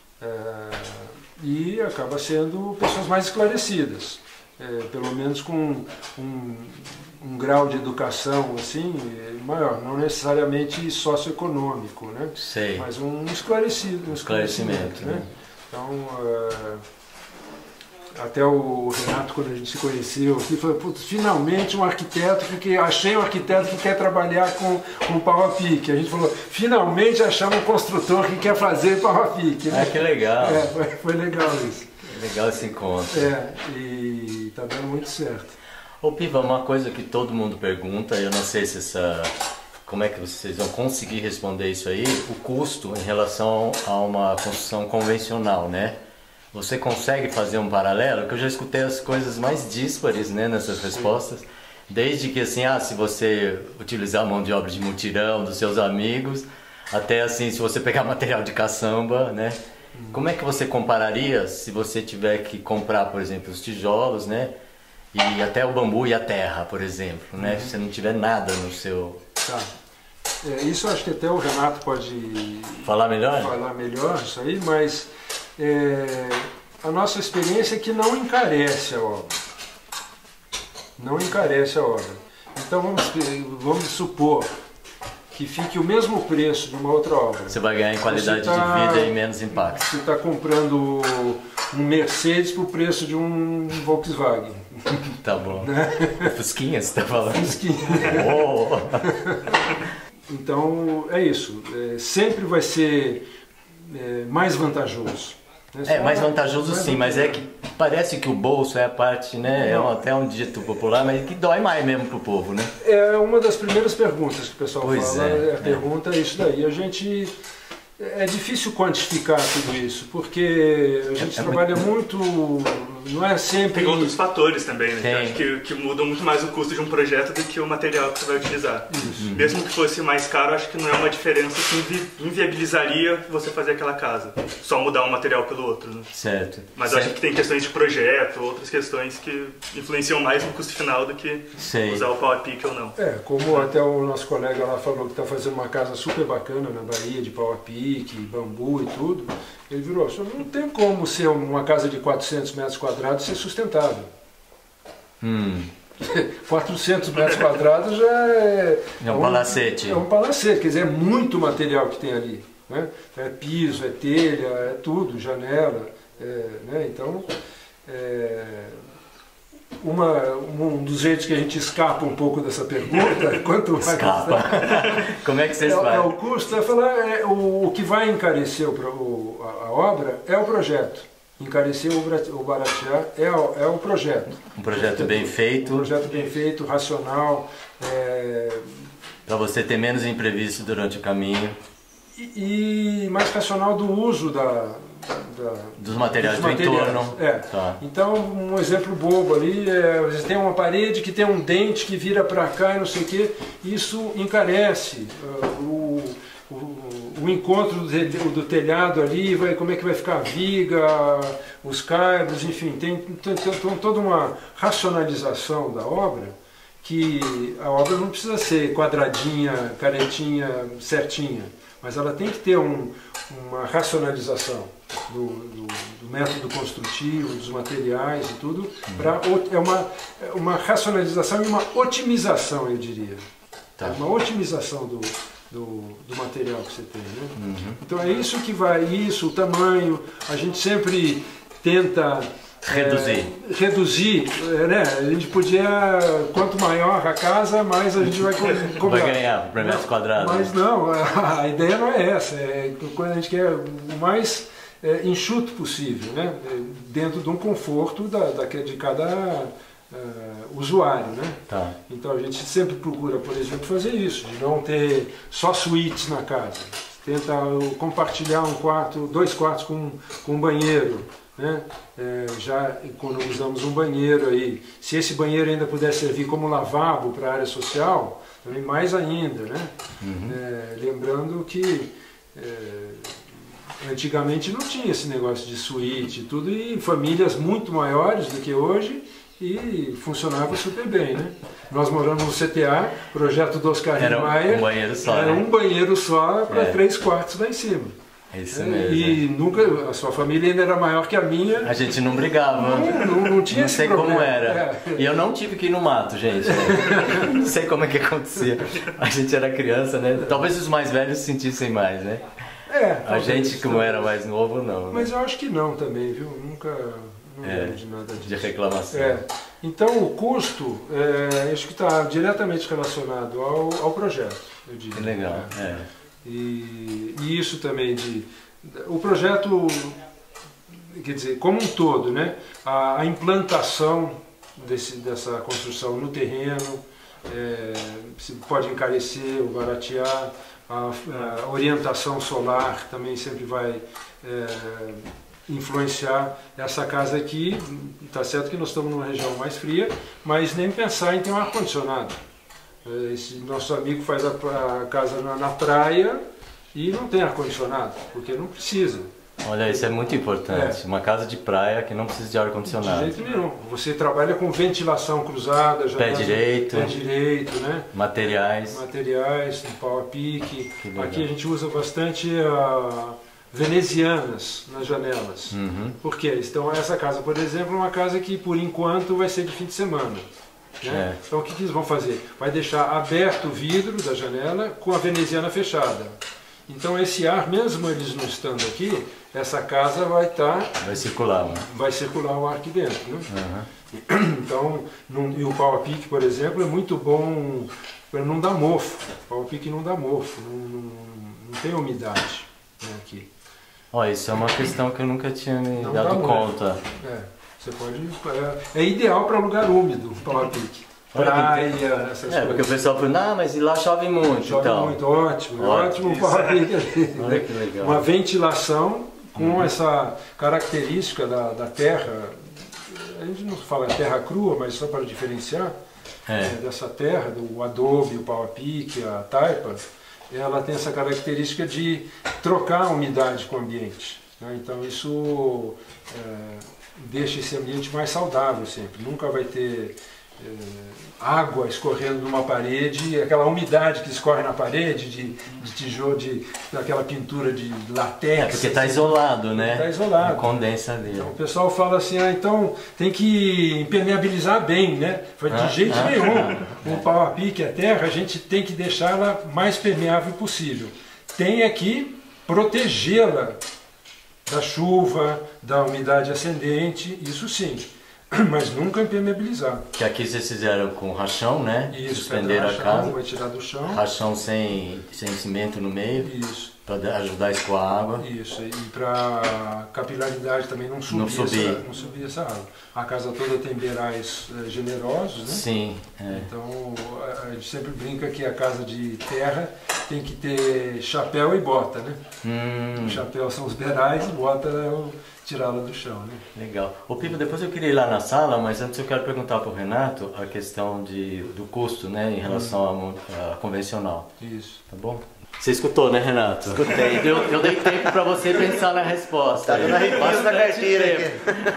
Speaker 3: E acaba sendo pessoas mais esclarecidas, pelo menos com um grau de educação assim maior, não necessariamente socioeconômico, né?
Speaker 1: Sei.
Speaker 3: Mas um esclarecimento, né? Então, até o Renato, quando a gente se conheceu aqui, falou: putz, finalmente um arquiteto achei um arquiteto que quer trabalhar com pau a pique. A gente falou: finalmente achamos um construtor que quer fazer pau a pique, né?
Speaker 1: Que legal.
Speaker 3: Foi legal isso.
Speaker 1: Legal esse encontro.
Speaker 3: E tá dando muito certo.
Speaker 1: Ô Piva, uma coisa que todo mundo pergunta, eu não sei se como é que vocês vão conseguir responder isso aí, o custo em relação a uma construção convencional, né? Você consegue fazer um paralelo? Que eu já escutei as coisas mais díspares, né, nessas respostas. Desde que assim, se você utilizar a mão de obra de mutirão dos seus amigos, até assim, se você pegar material de caçamba, né? Como é que você compararia se você tiver que comprar, por exemplo, os tijolos, né? E até o bambu e a terra, por exemplo, né? Se você não tiver nada no seu...
Speaker 3: Tá. Isso eu acho que até o Renato pode
Speaker 1: falar melhor
Speaker 3: isso aí, mas a nossa experiência é que não encarece a obra. Não encarece a obra. Então vamos supor que fique o mesmo preço de uma outra obra.
Speaker 1: Você vai ganhar em qualidade de vida e menos impacto.
Speaker 3: Você está comprando um Mercedes por preço de um Volkswagen.
Speaker 1: Tá bom. Fusquinha, você está falando?
Speaker 3: Fusquinha. Então, é isso. Sempre vai ser mais vantajoso.
Speaker 1: Mais vantajoso sim, mas é que parece que o bolso é a parte, né? Até um dito popular, mas que dói mais mesmo pro povo, né? É
Speaker 3: uma das primeiras perguntas que o pessoal fala. A pergunta é isso daí. A gente... É difícil quantificar tudo isso, porque a gente trabalha muito, não é sempre...
Speaker 4: Tem outros fatores também, né? Que mudam muito mais o custo de um projeto do que o material que você vai utilizar.
Speaker 3: Isso.
Speaker 4: Mesmo que fosse mais caro, acho que não é uma diferença que inviabilizaria você fazer aquela casa. Só mudar um material pelo outro, né?
Speaker 1: Certo.
Speaker 4: Mas acho que tem questões de projeto, outras questões que influenciam mais no custo final do que usar o pau a pique ou não.
Speaker 3: Como até o nosso colega lá falou que está fazendo uma casa super bacana na Bahia, de pau a pique, bambu e tudo, ele virou: não tem como ser uma casa de 400 metros quadrados ser sustentável. 400 metros quadrados já
Speaker 1: é um palacete.
Speaker 3: É um palacete, quer dizer, é muito material que tem ali, né? É piso, é telha, é tudo, janela, né? Então, um dos jeitos que a gente escapa um pouco dessa pergunta, quanto vai
Speaker 1: custar? Como é que vocês fazem?
Speaker 3: O custo é falar, o que vai encarecer a obra é o projeto. Encarecer ou baratear é o projeto.
Speaker 1: Um projeto bem feito.
Speaker 3: Um projeto bem feito, racional.
Speaker 1: Para você ter menos imprevisto durante o caminho.
Speaker 3: E mais racional do uso
Speaker 1: dos materiais do entorno.
Speaker 3: Tá. Então, um exemplo bobo ali, você tem uma parede que tem um dente que vira para cá e não sei o que, isso encarece o encontro do telhado ali, como é que vai ficar a viga, os caibros, enfim, tem toda uma racionalização da obra, que a obra não precisa ser quadradinha, caretinha, certinha, mas ela tem que ter uma racionalização. do método construtivo, dos materiais e tudo, é uma racionalização e uma otimização, eu diria. Tá. Uma otimização do material que você tem, né? Então é isso que vai, o tamanho, a gente sempre tenta reduzir, né? A gente podia, quanto maior a casa, mais a gente vai cobrar.
Speaker 1: Vai ganhar por metro quadrado.
Speaker 3: Mas não, a ideia não é essa, quando a gente quer o mais enxuto possível, né? Dentro de um conforto de cada usuário, né?
Speaker 1: Tá.
Speaker 3: Então a gente sempre procura, por exemplo, fazer isso, de não ter só suítes na casa. Tenta compartilhar dois quartos com um banheiro, né? Já economizamos um banheiro aí. Se esse banheiro ainda puder servir como lavabo para a área social, também mais ainda, né? Lembrando que antigamente não tinha esse negócio de suíte e tudo, e famílias muito maiores do que hoje, e funcionava super bem, né? Nós moramos no CTA, projeto do Oscar Niemeyer.
Speaker 1: Era um banheiro só,
Speaker 3: era
Speaker 1: né?
Speaker 3: Um banheiro só para 3 quartos lá em cima.
Speaker 1: É isso mesmo.
Speaker 3: E nunca, a sua família ainda era maior que a minha.
Speaker 1: A gente não brigava.
Speaker 3: Não tinha esse problema.
Speaker 1: Não sei como era. E eu não tive que ir no mato, gente. Não sei como é que acontecia. A gente era criança, né? Talvez os mais velhos sentissem mais, né? A gente, como era mais novo, não. Né?
Speaker 3: Mas eu acho que não também, viu? Nunca... Não lembro de nada disso.
Speaker 1: De reclamação.
Speaker 3: Então o custo, acho que está diretamente relacionado ao projeto, eu diria.
Speaker 1: Que legal.
Speaker 3: E isso também o projeto, quer dizer, como um todo, né? A implantação dessa construção no terreno, se pode encarecer ou baratear, a orientação solar também sempre vai influenciar essa casa aqui. Tá certo que nós estamos numa região mais fria, mas nem pensar em ter um ar-condicionado. Esse nosso amigo faz a casa na praia e não tem ar-condicionado, porque não precisa.
Speaker 1: Olha, isso é muito importante. Uma casa de praia que não precisa de ar-condicionado.
Speaker 3: De jeito nenhum. Você trabalha com ventilação cruzada,
Speaker 1: pé direito,
Speaker 3: né?
Speaker 1: Materiais,
Speaker 3: pau a pique. Aqui a gente usa bastante venezianas nas janelas. Por quê? Então essa casa, por exemplo, é uma casa que por enquanto vai ser de fim de semana. Né? Então o que eles vão fazer? Vai deixar aberto o vidro da janela com a veneziana fechada. Então esse ar, mesmo eles não estando aqui, essa casa vai
Speaker 1: circular, né?
Speaker 3: Vai circular o ar aqui dentro, né? Então, e o pau a pique, por exemplo, é muito bom para não dar mofo. O pau a pique não dá mofo, não tem umidade, né, aqui.
Speaker 1: Isso é uma questão que eu nunca tinha me dado conta.
Speaker 3: Você pode. É ideal para lugar úmido, o pau a pique. Praia, essas coisas.
Speaker 1: Porque o pessoal fala, mas lá chove muito.
Speaker 3: Chove muito, ótimo o pau a pique ali.
Speaker 1: Olha que legal.
Speaker 3: Uma ventilação com essa característica da terra. A gente não fala terra crua, mas só para diferenciar, dessa terra, do adobe, o pau a pique, a taipa, ela tem essa característica de trocar a umidade com o ambiente. Né? Então isso deixa esse ambiente mais saudável sempre. Nunca vai ter água escorrendo numa parede, aquela umidade que escorre na parede de tijolo, daquela pintura de latex.
Speaker 1: Porque está isolado, né?
Speaker 3: Está isolado.
Speaker 1: Não condensa ali.
Speaker 3: Então, o pessoal fala assim, então tem que impermeabilizar bem, né? De jeito nenhum. O pau a pique, a terra, a gente tem que deixá-la mais permeável possível. Tem que protegê-la da chuva, da umidade ascendente, isso sim. Mas nunca impermeabilizar.
Speaker 1: Que aqui vocês fizeram com rachão, né?
Speaker 3: Isso,
Speaker 1: suspenderam
Speaker 3: rachão,
Speaker 1: a casa.
Speaker 3: vai tirar do chão.
Speaker 1: Rachão sem cimento no meio.
Speaker 3: Isso.
Speaker 1: Para ajudar a escoar a água.
Speaker 3: Isso, e para capilaridade também não subir essa água. A casa toda tem beirais generosos, né?
Speaker 1: Sim.
Speaker 3: Então a gente sempre brinca que a casa de terra tem que ter chapéu e bota, né? O chapéu são os beirais e bota é tirá-la do chão, né?
Speaker 1: Legal. Ô Pipo, depois eu queria ir lá na sala, mas antes eu quero perguntar para o Renato a questão do custo, né, em relação à convencional.
Speaker 3: Isso.
Speaker 1: Tá bom? Você escutou, né, Renato?
Speaker 2: Escutei.
Speaker 1: Eu dei tempo para você pensar na resposta.
Speaker 2: Tá dando arrepios na carteira aqui.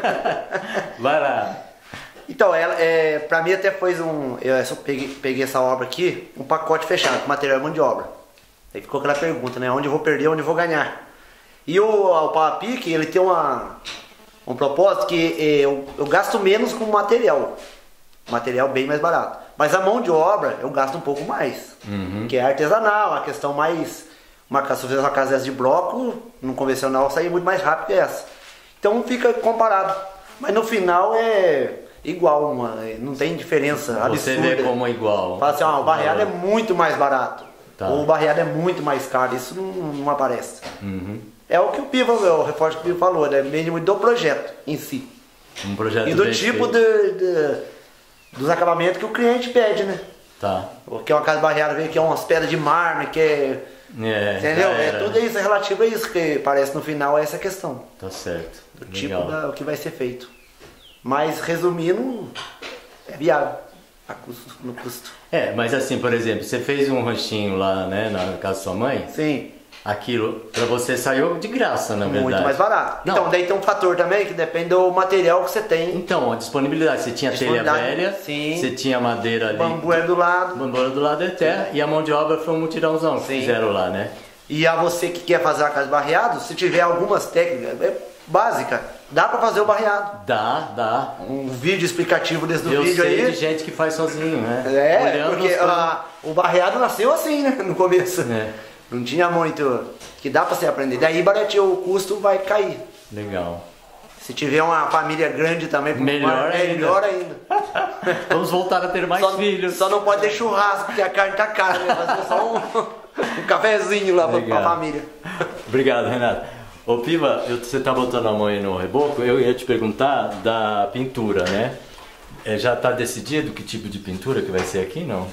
Speaker 1: Vai lá.
Speaker 2: Então, para mim até foi eu só peguei essa obra aqui, um pacote fechado, com material e mão de obra. Aí ficou aquela pergunta, né? Onde eu vou perder, onde eu vou ganhar? E o pau a pique, ele tem um propósito que eu gasto menos com material bem mais barato. Mas a mão de obra eu gasto um pouco mais, que é artesanal, a questão mais... se você fizer uma casa de bloco, no convencional sai muito mais rápido que essa. Então fica comparado. Mas no final é igual, não tem diferença absurda.
Speaker 1: Você vê como é igual.
Speaker 2: Fala assim, o barreado é muito mais barato.
Speaker 1: Tá.
Speaker 2: Ou o barreado é muito mais caro. Isso não aparece. É o que o Piva, o reforço que o Piva falou, né? Mesmo do projeto em si.
Speaker 1: Um projeto
Speaker 2: e do tipo dos acabamentos que o cliente pede, né?
Speaker 1: Tá.
Speaker 2: Que é uma casa barreada, que é umas pedras de mármore, que é... entendeu? Tudo isso é relativo a isso, que parece no final é essa questão.
Speaker 1: Tá certo.
Speaker 2: Do tipo o que vai ser feito. Mas resumindo, é viável no custo.
Speaker 1: Mas assim, por exemplo, você fez um ranchinho lá, né, na casa da sua mãe?
Speaker 2: Sim.
Speaker 1: Aquilo pra você saiu de graça, na verdade.
Speaker 2: Muito mais barato.
Speaker 1: Não.
Speaker 2: Então, daí tem um fator também que depende do material que você tem.
Speaker 1: Então, a disponibilidade. Você tinha telha velha,
Speaker 2: sim.
Speaker 1: Você tinha madeira ali.
Speaker 2: Bambu é do lado.
Speaker 1: Bambu era do lado da terra. E a mão de obra foi um mutirãozão que fizeram lá, né?
Speaker 2: E a você que quer fazer a casa barreado, se tiver algumas técnicas básicas, dá pra fazer o barreado.
Speaker 1: Dá.
Speaker 2: Um vídeo explicativo desse do
Speaker 1: Eu
Speaker 2: vídeo
Speaker 1: sei
Speaker 2: aí.
Speaker 1: de gente que faz sozinho, né?
Speaker 2: Olhando porque o barreado nasceu assim, né? No começo. Não tinha muito que dá pra você aprender. Daí barateou, o custo vai cair.
Speaker 1: Legal.
Speaker 2: Se tiver uma família grande também, melhor ainda.
Speaker 1: Vamos voltar a ter mais filhos.
Speaker 2: Só não pode ter churrasco, porque a carne tá cara, né? Fazer só um cafezinho lá pra família.
Speaker 1: Obrigado, Renato. Ô Piva, você tá botando a mão aí no reboco, eu ia te perguntar da pintura, né? Já tá decidido que tipo de pintura que vai ser aqui, não?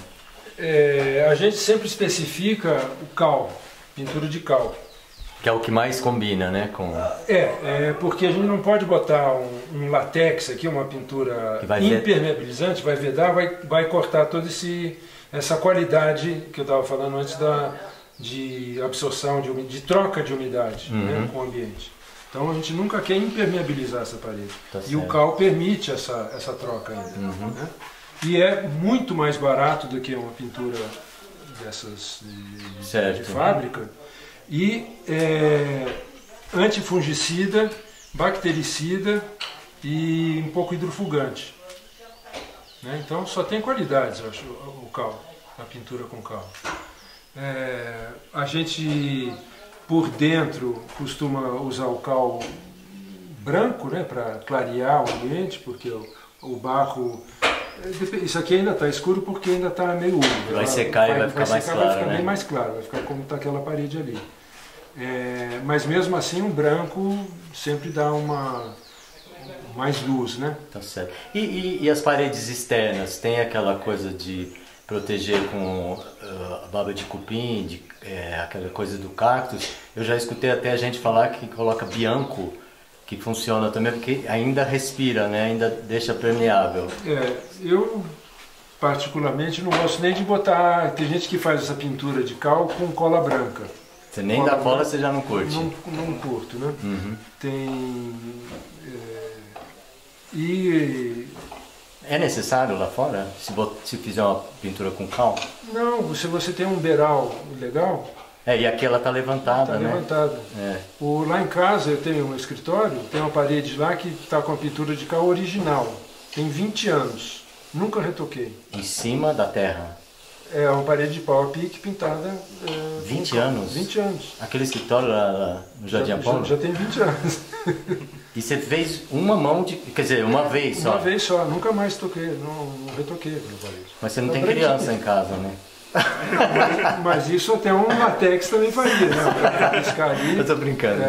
Speaker 3: A gente sempre especifica o cal, pintura de cal.
Speaker 1: Que é o que mais combina, né?
Speaker 3: Porque a gente não pode botar um latex aqui, uma pintura impermeabilizante, vai vedar, vai cortar toda essa qualidade que eu estava falando antes de absorção, de troca de umidade, né, com o ambiente. Então a gente nunca quer impermeabilizar essa parede. E o cal permite essa troca ainda. Né? E é muito mais barato do que uma pintura dessas de fábrica. E antifungicida, bactericida e um pouco hidrofugante. Né? Então só tem qualidades, eu acho, o cal, a pintura com cal. A gente, por dentro, costuma usar o cal branco, né, para clarear o ambiente, porque o barro... Isso aqui ainda está escuro porque ainda está meio úmido.
Speaker 1: Vai secar e vai ficar mais claro,
Speaker 3: vai ficar bem mais claro, vai ficar como está aquela parede ali. Mas mesmo assim, o branco sempre dá mais luz, né?
Speaker 1: Tá certo. E as paredes externas, tem aquela coisa de proteger com a baba de cupim, aquela coisa do cactus? Eu já escutei até a gente falar que coloca bianco, que funciona também, porque ainda respira, né? Ainda deixa permeável.
Speaker 3: Eu particularmente não gosto nem de botar... Tem gente que faz essa pintura de cal com cola branca.
Speaker 1: Você nem da cola você já não curte?
Speaker 3: Não curto, né? Tem...
Speaker 1: É necessário lá fora? Se fizer uma pintura com cal?
Speaker 3: Não, se você tem um beiral legal...
Speaker 1: E aqui ela está levantada, né?
Speaker 3: Levantada. Lá em casa eu tenho um escritório, tem uma parede lá que está com a pintura de cal original. Tem 20 anos. Nunca retoquei.
Speaker 1: Em cima da terra?
Speaker 3: É uma parede de pau a pique pintada...
Speaker 1: 20 anos?
Speaker 3: 20 anos.
Speaker 1: Aquele escritório lá no Jardim Apolo?
Speaker 3: Já tem 20 anos.
Speaker 1: E você fez uma mão de... Quer dizer, uma vez só?
Speaker 3: Uma vez só. Nunca mais toquei, não retoquei aquela parede.
Speaker 1: Mas você não tem criança em casa, né?
Speaker 3: Mas isso até um latex também faria, né?
Speaker 1: Eu tô brincando.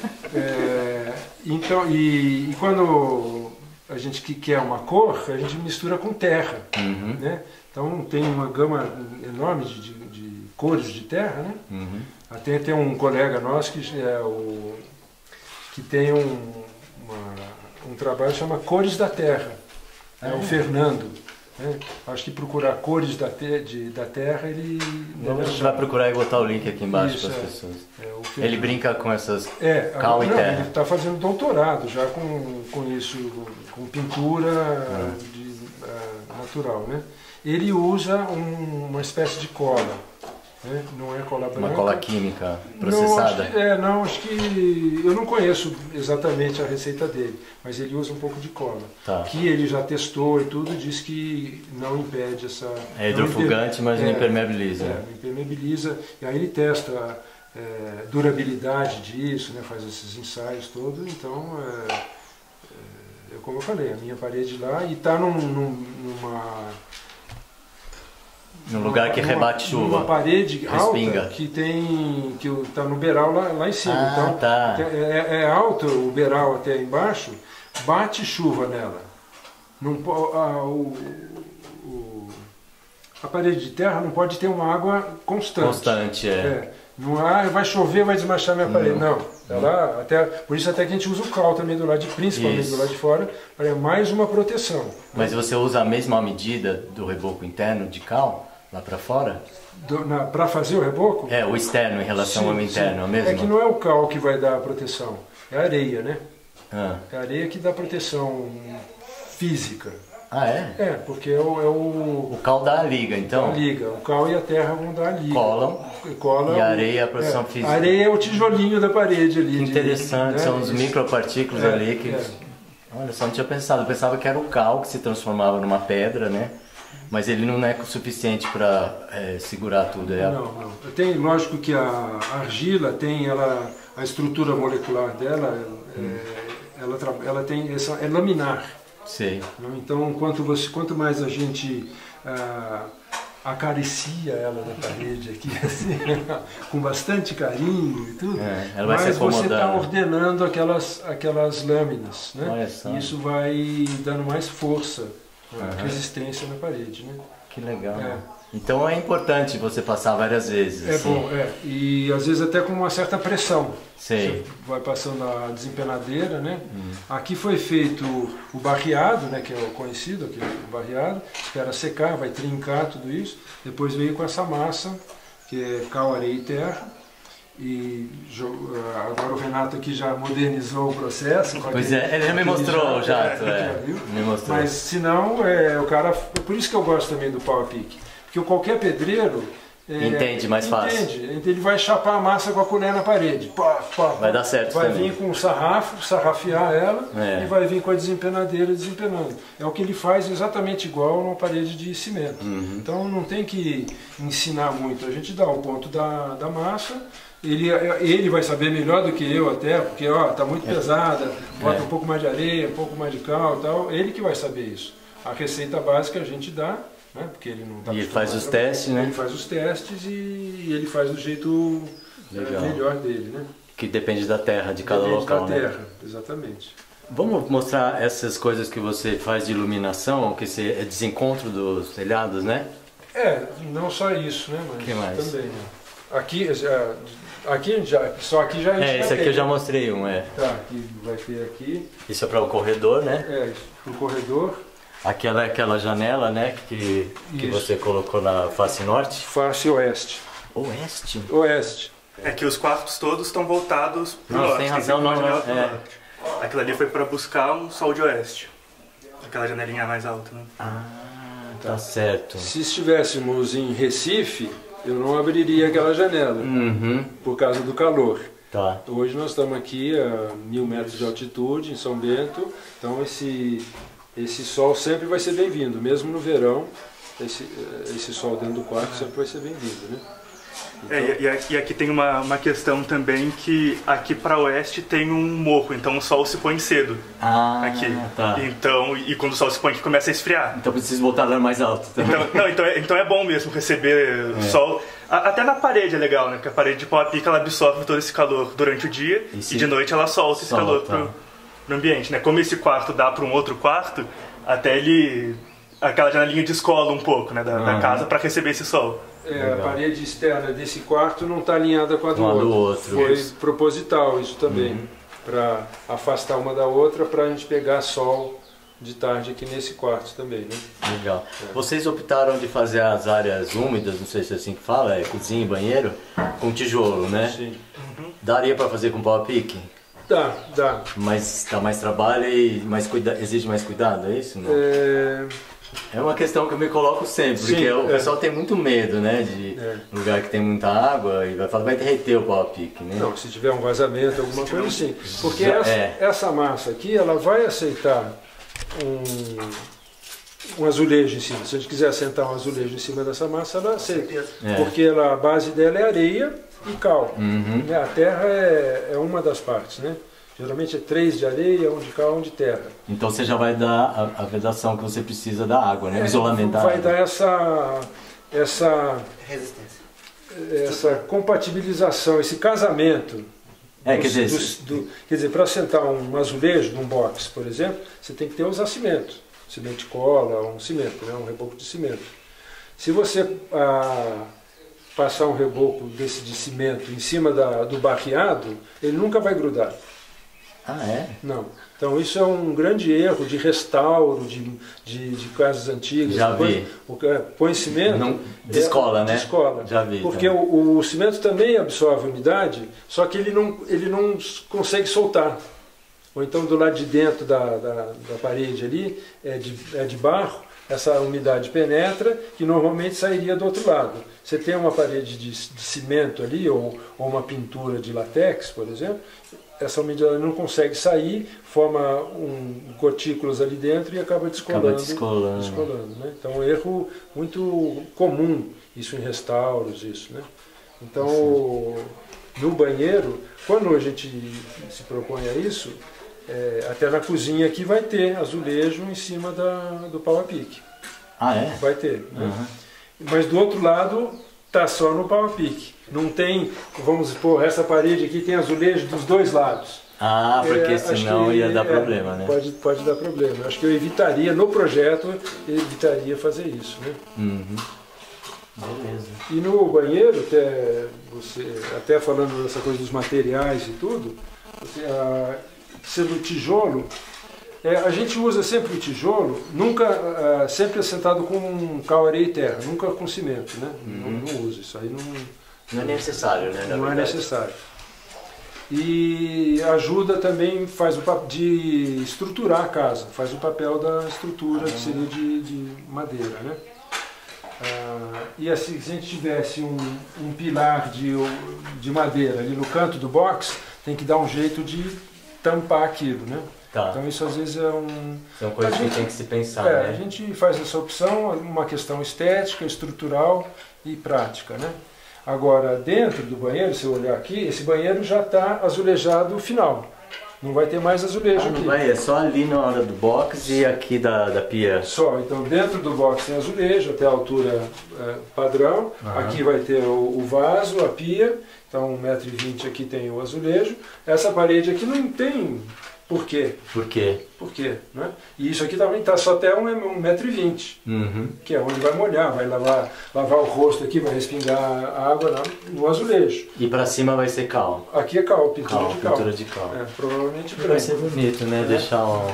Speaker 3: Então, e quando a gente quer uma cor, a gente mistura com terra. Né? Então tem uma gama enorme de cores de terra. Né? Até tem um colega nosso que tem um trabalho que chama Cores da Terra. O Fernando. Acho que procurar cores da terra, ele...
Speaker 1: A gente vai procurar e botar o link aqui embaixo para as pessoas. Ele brinca com essas cal e terra.
Speaker 3: Ele está fazendo doutorado já com isso, com pintura natural. Né? Ele usa uma espécie de cola né? Não é cola branca.
Speaker 1: Uma cola química processada?
Speaker 3: Não, acho que eu não conheço exatamente a receita dele, mas ele usa um pouco de cola.
Speaker 1: Tá.
Speaker 3: Que ele já testou e tudo, diz que não impede essa...
Speaker 1: É hidrofugante, mas não impermeabiliza.
Speaker 3: Não impermeabiliza, e aí ele testa a durabilidade disso, né? Faz esses ensaios todos, então... como eu falei, a minha parede lá, e está num
Speaker 1: lugar que rebate chuva.
Speaker 3: Uma parede
Speaker 1: respinga.
Speaker 3: alta que está no beiral lá em cima.
Speaker 1: Ah,
Speaker 3: então
Speaker 1: tá.
Speaker 3: é alto o beiral até embaixo, bate chuva nela. Não, a parede de terra não pode ter uma água constante.
Speaker 1: Constante,
Speaker 3: Não vai chover, vai desmanchar minha parede. Não. Ela, por isso até que a gente usa o cal também do lado de, principalmente do lado de fora, para mais uma proteção.
Speaker 1: Mas você usa a mesma medida do reboco interno de cal, lá para fora?
Speaker 3: Para fazer o reboco?
Speaker 1: O externo em relação ao interno, a mesma?
Speaker 3: É que não é o cal que vai dar a proteção, é a areia, né? É a areia que dá proteção física.
Speaker 1: Ah, é?
Speaker 3: Porque o
Speaker 1: cal dá a liga, então?
Speaker 3: A liga. O cal e a terra vão dar a liga.
Speaker 1: Colam. E a areia é a proteção física.
Speaker 3: A areia é o tijolinho da parede ali.
Speaker 1: Que interessante, são os micropartículas ali que... Olha, só não tinha pensado. Eu pensava que era o cal que se transformava numa pedra, né? Mas ele não é o suficiente para segurar tudo.
Speaker 3: Não. Lógico que a argila tem a estrutura molecular dela, ela tem é laminar.
Speaker 1: Sei.
Speaker 3: Então, quanto mais a gente acaricia ela na parede aqui, assim, com bastante carinho e tudo,
Speaker 1: ela vai
Speaker 3: mais
Speaker 1: se
Speaker 3: você está ordenando aquelas lâminas, né?
Speaker 1: Olha só.
Speaker 3: E isso vai dando mais força, resistência na parede, né?
Speaker 1: Que legal. Então é importante você passar várias vezes.
Speaker 3: É bom, e às vezes até com uma certa pressão.
Speaker 1: Sei.
Speaker 3: Você vai passando a desempenadeira, né? Aqui foi feito o barreado, né? Que é o conhecido, aquele barreado. Espera secar, vai trincar tudo isso. Depois veio com essa massa, que é cal, areia e terra. E agora o Renato aqui já modernizou o processo.
Speaker 1: Pois ele me mostrou o jato. Me mostrou.
Speaker 3: Mas se não, o cara... Por isso que eu gosto também do pau a pique. Porque qualquer pedreiro...
Speaker 1: entende mais fácil.
Speaker 3: Ele vai chapar a massa com a colher na parede.
Speaker 1: Vai dar certo
Speaker 3: vai
Speaker 1: também.
Speaker 3: Vir com o sarrafo, sarrafear ela e vai vir com a desempenadeira desempenando. É o que ele faz exatamente igual numa parede de cimento. Então não tem que ensinar muito. A gente dá o ponto da massa, ele vai saber melhor do que eu até, porque está muito pesada, bota um pouco mais de areia, um pouco mais de cal e tal. Ele que vai saber isso. A receita básica a gente dá, porque ele não tá
Speaker 1: e ele faz os testes, né?
Speaker 3: Ele faz os testes e ele faz do jeito melhor dele, né?
Speaker 1: Que depende da terra, de cada local,
Speaker 3: da terra, exatamente.
Speaker 1: Vamos mostrar essas coisas que você faz de iluminação, que é desencontro dos telhados, né?
Speaker 3: Não só isso, né? Mas
Speaker 1: que mais?
Speaker 3: Também, né? Aqui já a gente
Speaker 1: esse aqui eu já mostrei
Speaker 3: Tá, aqui vai ter aqui.
Speaker 1: Isso é para o corredor, né?
Speaker 3: Isso para o corredor.
Speaker 1: Aquela janela, né, que você colocou na face norte?
Speaker 3: Face oeste.
Speaker 1: Oeste?
Speaker 3: Oeste.
Speaker 4: É que os quartos todos estão voltados para o norte.
Speaker 1: Tem razão, não.
Speaker 4: Aquilo ali foi para buscar um sol de oeste. Aquela janelinha mais alta, né?
Speaker 1: Tá certo.
Speaker 3: Se estivéssemos em Recife, eu não abriria aquela janela, por causa do calor.
Speaker 1: Tá.
Speaker 3: Hoje nós estamos aqui a 1000 metros de altitude, em São Bento, então esse sol sempre vai ser bem-vindo, mesmo no verão, esse sol dentro do quarto sempre vai ser bem-vindo, né? Então...
Speaker 4: E aqui tem uma questão também que aqui para oeste tem um morro, então o sol se põe cedo aqui.
Speaker 1: Tá.
Speaker 4: Então, e quando o sol se põe aqui começa a esfriar.
Speaker 1: Então precisa botar lá mais alto também.
Speaker 4: Então é bom mesmo receber sol. Até na parede é legal, né? Porque a parede de pau a pique ela absorve todo esse calor durante o dia e de noite ela solta esse calor pro ambiente, né? Como esse quarto dá para um outro quarto, até aquela janelinha descola um pouco, né, da casa para receber esse sol.
Speaker 3: A parede externa desse quarto não está alinhada com a do outro. Foi proposital isso também, para afastar uma da outra, para a gente pegar sol de tarde aqui nesse quarto também, né?
Speaker 1: Legal. Vocês optaram de fazer as áreas úmidas, não sei se é assim que fala, cozinha e banheiro, com tijolo, né?
Speaker 3: Sim.
Speaker 1: Daria para fazer com pau a pique?
Speaker 3: Dá.
Speaker 1: Mas dá mais trabalho e exige mais cuidado, é isso? Não? É uma questão que eu me coloco sempre, porque o pessoal tem muito medo, né, de lugar que tem muita água e vai falar, vai derreter o pau a pique, né?
Speaker 3: Não, se tiver um vazamento, alguma coisa assim. Porque essa massa aqui, ela vai aceitar um azulejo em cima. Se a gente quiser assentar um azulejo em cima dessa massa, ela aceita. Porque a base dela é areia e cal. A terra é uma das partes, né? Geralmente é 3 de areia, 1 de cal, 1 de terra.
Speaker 1: Então você já vai dar a vedação que você precisa da água, né? O isolamento da água.
Speaker 3: Vai dar essa resistência, essa compatibilização, esse casamento. Quer dizer, para assentar um azulejo num box, por exemplo, você tem que ter os acimentos. Cimento de cola, um cimento, né? Um reboco de cimento. Se você passar um reboco desse de cimento em cima do barreado, ele nunca vai grudar.
Speaker 1: Ah, é?
Speaker 3: Não. Então isso é um grande erro de restauro de casas antigas.
Speaker 1: Já vi.
Speaker 3: Põe cimento...
Speaker 1: Não, descola, né?
Speaker 3: Descola.
Speaker 1: Já vi.
Speaker 3: Porque o cimento também absorve umidade, só que ele não consegue soltar. Ou então do lado de dentro da parede ali, é de barro, essa umidade penetra, que normalmente sairia do outro lado. Você tem uma parede de cimento ali, ou uma pintura de látex, por exemplo, essa umidade não consegue sair, forma gotículas ali dentro e acaba descolando. Né? Então é um erro muito comum, isso em restauros, isso, né? Então, no banheiro, quando a gente se propõe a isso, até na cozinha aqui vai ter azulejo em cima do pau a pique.
Speaker 1: Ah, é?
Speaker 3: Vai ter. Né? Mas do outro lado, tá só no pau a pique. Não tem, vamos supor, essa parede aqui tem azulejo dos dois lados.
Speaker 1: Ah, porque senão ia dar problema, né?
Speaker 3: Pode dar problema. Acho que eu evitaria, no projeto, fazer isso, né?
Speaker 1: Beleza.
Speaker 3: E no banheiro, até falando dessa coisa dos materiais e tudo, sendo tijolo, a gente usa sempre o tijolo, nunca, sempre assentado com cal, areia e terra, nunca com cimento, né? Não usa, isso aí
Speaker 1: não é necessário, né?
Speaker 3: Não é necessário. E ajuda também, faz o papel de estruturar a casa, faz o papel da estrutura, que seria de madeira, né? E assim, se a gente tivesse um pilar de madeira ali no canto do box, tem que dar um jeito de tampar aquilo, né?
Speaker 1: Tá.
Speaker 3: Então isso às vezes
Speaker 1: são coisas que tem que se pensar, né?
Speaker 3: A gente faz essa opção, uma questão estética, estrutural e prática, né? Agora, dentro do banheiro, se eu olhar aqui, esse banheiro já está azulejado final. Não vai ter mais azulejo aqui.
Speaker 1: Não vai, é só ali na hora do box e aqui da pia.
Speaker 3: Só, então dentro do box tem azulejo até a altura padrão. Aqui vai ter o vaso, a pia. Então 1,20 m aqui tem o azulejo. Essa parede aqui não tem por quê.
Speaker 1: Por quê?
Speaker 3: Por quê? Né? E isso aqui também está só até 1,20 m, que é onde vai molhar, vai lavar o rosto aqui, vai respingar a água no azulejo.
Speaker 1: E para cima vai ser cal?
Speaker 3: Aqui é cal, pintura de cal.
Speaker 1: Pintura de cal.
Speaker 3: Provavelmente branco.
Speaker 1: Vai ser bonito, né? Deixar o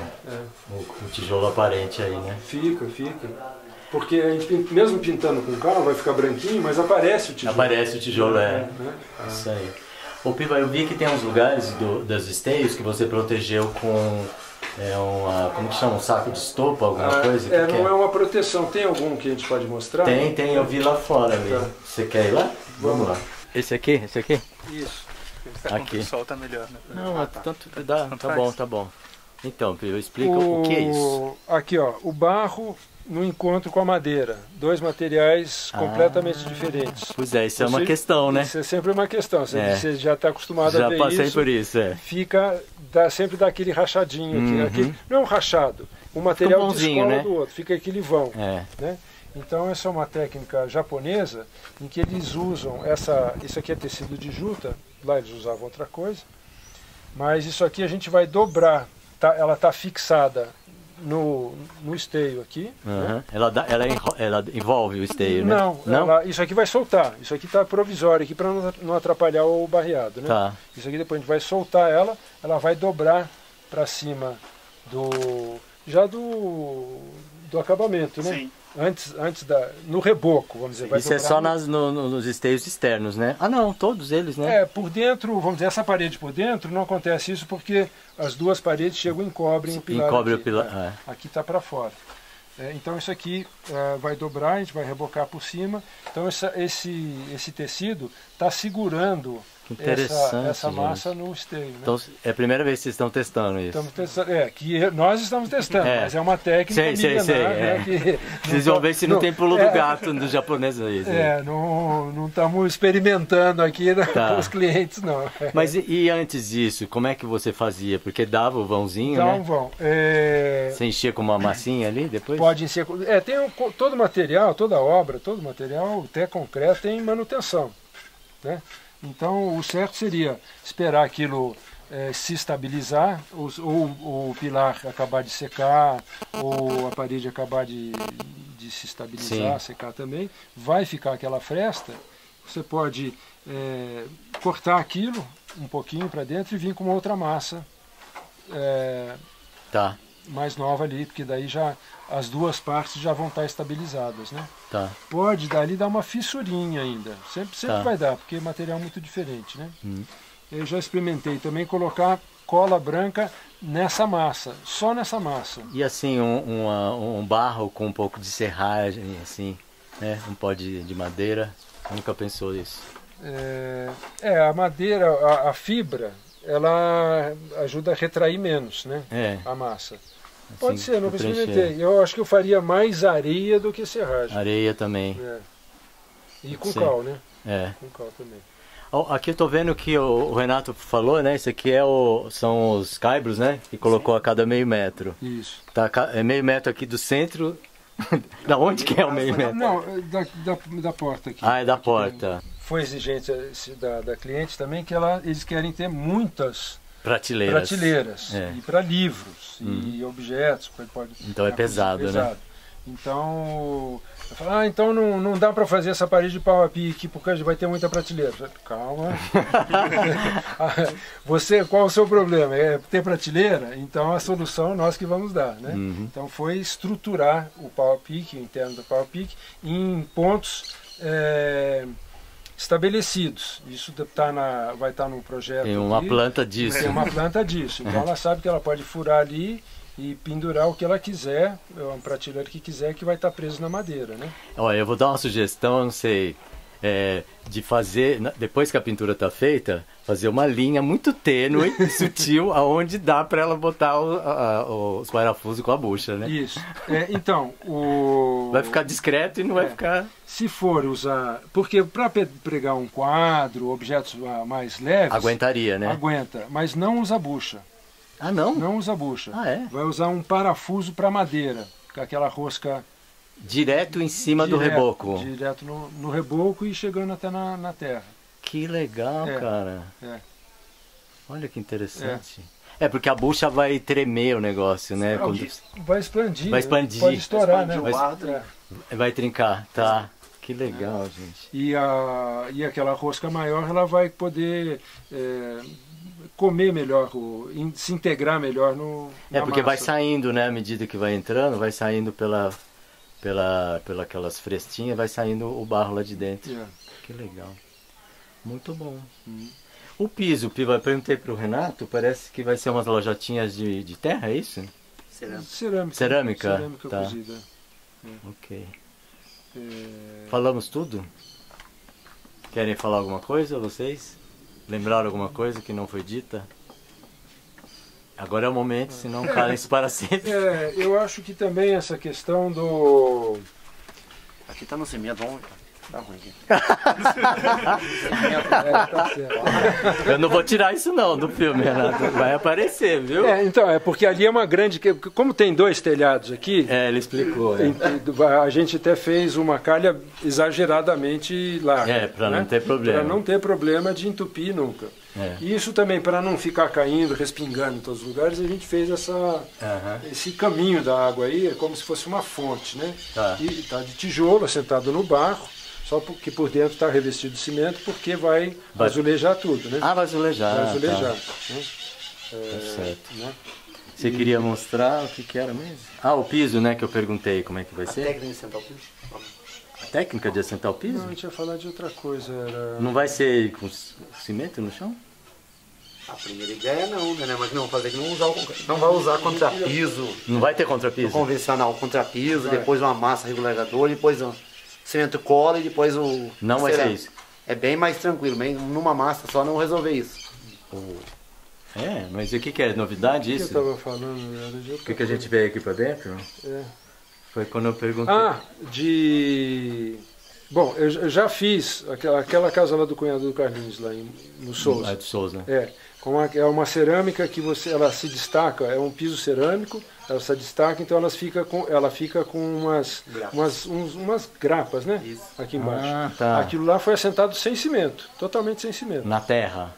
Speaker 1: tijolo aparente aí, né?
Speaker 3: Fica. Porque a gente, mesmo pintando com cal, vai ficar branquinho, mas aparece o tijolo.
Speaker 1: Aparece o tijolo, Isso aí. Ô Piva, eu vi que tem uns lugares dos esteios que você protegeu com como que chama? Um saco de estopa, alguma coisa?
Speaker 3: Não é uma proteção. Tem algum que a gente pode mostrar?
Speaker 1: Tem, eu vi lá fora ali. Tá. Você quer ir lá? Vamos lá. Esse aqui?
Speaker 4: Isso.
Speaker 1: Aqui.
Speaker 4: O sol tá melhor, né?
Speaker 1: Não, tanto dá. Tá bom. Então, Piva, explica o que é isso.
Speaker 3: Aqui, ó, o barro no encontro com a madeira. 2 materiais completamente diferentes.
Speaker 1: Pois é, isso é uma questão, né?
Speaker 3: Isso é sempre uma questão. Você já está acostumado a ver isso.
Speaker 1: Já passei por isso,
Speaker 3: sempre dá aquele rachadinho aqui. Não é um rachado. O material descola do outro. Fica aquele vão. Né? Então essa é uma técnica japonesa em que eles usam isso aqui é tecido de juta. Lá eles usavam outra coisa. Mas isso aqui a gente vai dobrar. Ela está fixada no esteio aqui. Né?
Speaker 1: Ela envolve o esteio, né?
Speaker 3: Não? Isso aqui vai soltar. Isso aqui está provisório aqui para não atrapalhar o barreado, né?
Speaker 1: Tá.
Speaker 3: Isso aqui depois a gente vai soltar ela vai dobrar para cima do acabamento, né? Sim. No reboco, vamos dizer.
Speaker 1: Isso é só nos esteios externos, né? Não, todos eles, né?
Speaker 3: Por dentro, vamos dizer, essa parede por dentro, não acontece isso porque as duas paredes chegam e encobrem o pilar.
Speaker 1: Encobre o pilar.
Speaker 3: Aqui está para fora. Então isso aqui vai dobrar, a gente vai rebocar por cima. Então esse tecido está segurando essa massa no esteio. Né?
Speaker 1: Então é a primeira vez que vocês estão testando isso?
Speaker 3: Estamos testando, que nós estamos testando, mas é uma técnica milenar. Né, que
Speaker 1: vocês vão ver se não tem pulo do gato dos japoneses.
Speaker 3: Não estamos experimentando aqui com os clientes, não.
Speaker 1: Mas e antes disso, como é que você fazia? Porque dava o vãozinho,
Speaker 3: dá
Speaker 1: né?
Speaker 3: um vão.
Speaker 1: Você enchia com uma massinha ali depois?
Speaker 3: Pode encher. Tem todo material, toda obra, todo material, até concreto, tem manutenção. Né? Então, o certo seria esperar aquilo se estabilizar, ou o pilar acabar de secar, ou a parede acabar de se estabilizar, secar também. Vai ficar aquela fresta, você pode cortar aquilo um pouquinho para dentro e vir com uma outra massa mais nova ali, porque daí já as duas partes já vão estar estabilizadas, né? Pode dali dar uma fissurinha ainda, sempre vai dar, porque é material muito diferente, né? Eu já experimentei também colocar cola branca nessa massa, só nessa massa.
Speaker 1: E assim, um barro com um pouco de serragem, assim, né? Um pó de madeira, nunca pensou nisso?
Speaker 3: A madeira, a fibra, ela ajuda a retrair menos, né? A massa. Pode ser, não experimentei. Eu acho que eu faria mais areia do que serragem.
Speaker 1: Areia também.
Speaker 3: E com cal, né? Com cal também.
Speaker 1: Aqui eu tô vendo que o Renato falou, né? Isso aqui são os caibros, né? Que colocou a cada meio metro.
Speaker 3: Isso.
Speaker 1: É meio metro aqui do centro. Da onde que é o meio metro?
Speaker 3: Não, da porta aqui.
Speaker 1: É da porta.
Speaker 3: Foi exigência da cliente também que eles querem ter muitas
Speaker 1: prateleiras.
Speaker 3: E para livros e objetos.
Speaker 1: Então é pesado, né?
Speaker 3: Então, eu falo, então não dá para fazer essa parede de pau a pique porque vai ter muita prateleira. Calma. Qual é o seu problema? É ter prateleira? Então a solução nós que vamos dar, né? Então foi estruturar o pau a pique, o interno do pau a pique, em pontos estabelecidos. Isso vai estar no projeto.
Speaker 1: Tem uma planta disso.
Speaker 3: Tem uma planta disso. Então ela sabe que ela pode furar ali e pendurar o que ela quiser, uma prateleira que quiser, que vai estar preso na madeira, né?
Speaker 1: Olha, eu vou dar uma sugestão, eu não sei, de fazer, depois que a pintura está feita, fazer uma linha muito tênue e sutil, aonde dá para ela botar os parafusos com a bucha, né?
Speaker 3: Isso. Então,
Speaker 1: vai ficar discreto e não vai ficar...
Speaker 3: Se for usar... Porque para pregar um quadro, objetos mais leves...
Speaker 1: Aguentaria, né?
Speaker 3: Aguenta, mas não usa bucha.
Speaker 1: Ah, não?
Speaker 3: Não usa bucha.
Speaker 1: É?
Speaker 3: Vai usar um parafuso para madeira, com aquela rosca...
Speaker 1: Direto em cima do reboco?
Speaker 3: Direto no reboco e chegando até na terra.
Speaker 1: Que legal, cara. Olha que interessante. Porque a bucha vai tremer o negócio, né?
Speaker 3: Vai expandir.
Speaker 1: Vai expandir.
Speaker 3: Pode estourar, né?
Speaker 1: Vai trincar, tá. Que legal, gente.
Speaker 3: E aquela rosca maior, ela vai poder... comer melhor, se integrar melhor na
Speaker 1: porque
Speaker 3: massa.
Speaker 1: vai saindo, né? À medida que vai entrando, vai saindo pela aquelas frestinhas, vai saindo o barro lá de dentro. Que legal. Muito bom. O piso, eu perguntei para o Renato, parece que vai ser umas lojotinhas de terra, é isso?
Speaker 3: Cerâmica.
Speaker 1: Cerâmica
Speaker 3: cozida.
Speaker 1: Ok. Falamos tudo? Querem falar alguma coisa, vocês? Lembraram alguma coisa que não foi dita? Agora é o momento, senão calem-se para sempre.
Speaker 3: Eu acho que também essa questão do...
Speaker 2: Aqui tá no cimento, vamos... Tá ruim aqui.
Speaker 3: Tá certo.
Speaker 1: Eu não vou tirar isso não do filme, Renato. Vai aparecer, viu?
Speaker 3: Então, porque ali é uma grande... Como tem dois telhados aqui...
Speaker 1: ele explicou.
Speaker 3: A gente até fez uma calha exageradamente larga.
Speaker 1: Para não ter problema.
Speaker 3: Para não ter problema de entupir nunca. E isso também, para não ficar caindo, respingando em todos os lugares, a gente fez esse caminho da água aí, é como se fosse uma fonte, né? E está de tijolo, assentado no barro, só porque por dentro está revestido de cimento, porque vai azulejar tudo, né?
Speaker 1: Vai azulejar.
Speaker 3: Vai azulejar.
Speaker 1: Né? Certo. Né? Você queria mostrar o que era mesmo? O piso, né, que eu perguntei, como é que vai ser?
Speaker 2: A técnica de assentar o piso.
Speaker 1: A técnica de assentar o piso?
Speaker 3: Não, a gente ia falar de outra coisa.
Speaker 1: Não vai ser com cimento no chão?
Speaker 2: A primeira ideia não, né? Mas não fazer que não vai usar contrapiso.
Speaker 1: Não vai ter contrapiso?
Speaker 2: Convencional, contrapiso, depois uma massa regularizadora, depois um cimento cola e depois o...
Speaker 1: Não vai ser isso?
Speaker 2: É bem mais tranquilo, bem, numa massa só não resolver isso.
Speaker 1: É, mas o que é? Novidade isso?
Speaker 3: O que eu tava falando? Era de
Speaker 1: O que a gente veio aqui pra dentro? Foi quando eu perguntei.
Speaker 3: Bom, eu já fiz aquela casa lá do cunhado do Carlinhos, lá no Souza.
Speaker 1: Ah, de Souza.
Speaker 3: É uma cerâmica que ela se destaca, é um piso cerâmico, ela se destaca, então ela fica com umas grapas, né?
Speaker 2: Isso.
Speaker 3: Aqui embaixo.
Speaker 1: Ah, tá.
Speaker 3: Aquilo lá foi assentado sem cimento, totalmente sem cimento.
Speaker 1: Na terra?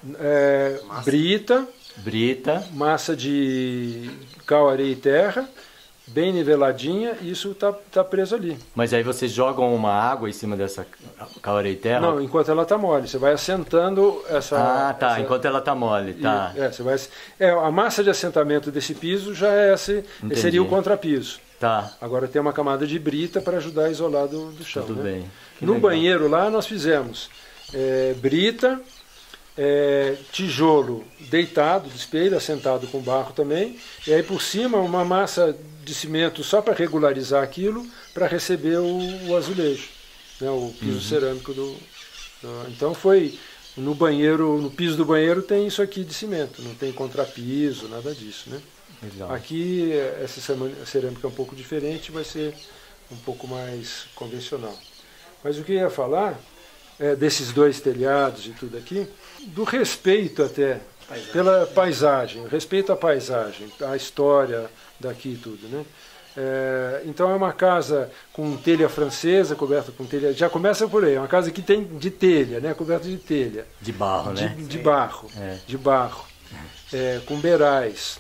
Speaker 3: Brita, massa de cal, areia e terra, bem niveladinha, e isso tá preso ali.
Speaker 1: Mas aí vocês jogam uma água em cima dessa cal, areia e terra?
Speaker 3: Não, enquanto ela tá mole. Você vai assentando essa...
Speaker 1: enquanto ela tá mole, tá.
Speaker 3: A massa de assentamento desse piso já seria o contrapiso.
Speaker 1: Tá.
Speaker 3: Agora tem uma camada de brita para ajudar a isolar do chão.
Speaker 1: Tudo
Speaker 3: né?
Speaker 1: bem.
Speaker 3: No banheiro lá nós fizemos brita, tijolo deitado, de espelho, assentado com barro também, e aí por cima uma massa de cimento só para regularizar aquilo, para receber o azulejo, né, o piso cerâmico então foi no banheiro, no piso do banheiro tem isso aqui de cimento, não tem contrapiso, nada disso, né?
Speaker 1: Legal.
Speaker 3: Aqui essa cerâmica é um pouco diferente, vai ser um pouco mais convencional. Mas o que eu ia falar desses dois telhados e tudo aqui, do respeito até pela paisagem, respeito à paisagem, à história daqui e tudo, né? Então é uma casa com telha francesa, coberta com telha, já começa por aí, é uma casa que tem de telha, né? Coberta de telha.
Speaker 1: De barro, né?
Speaker 3: De barro, de barro. Com beirais.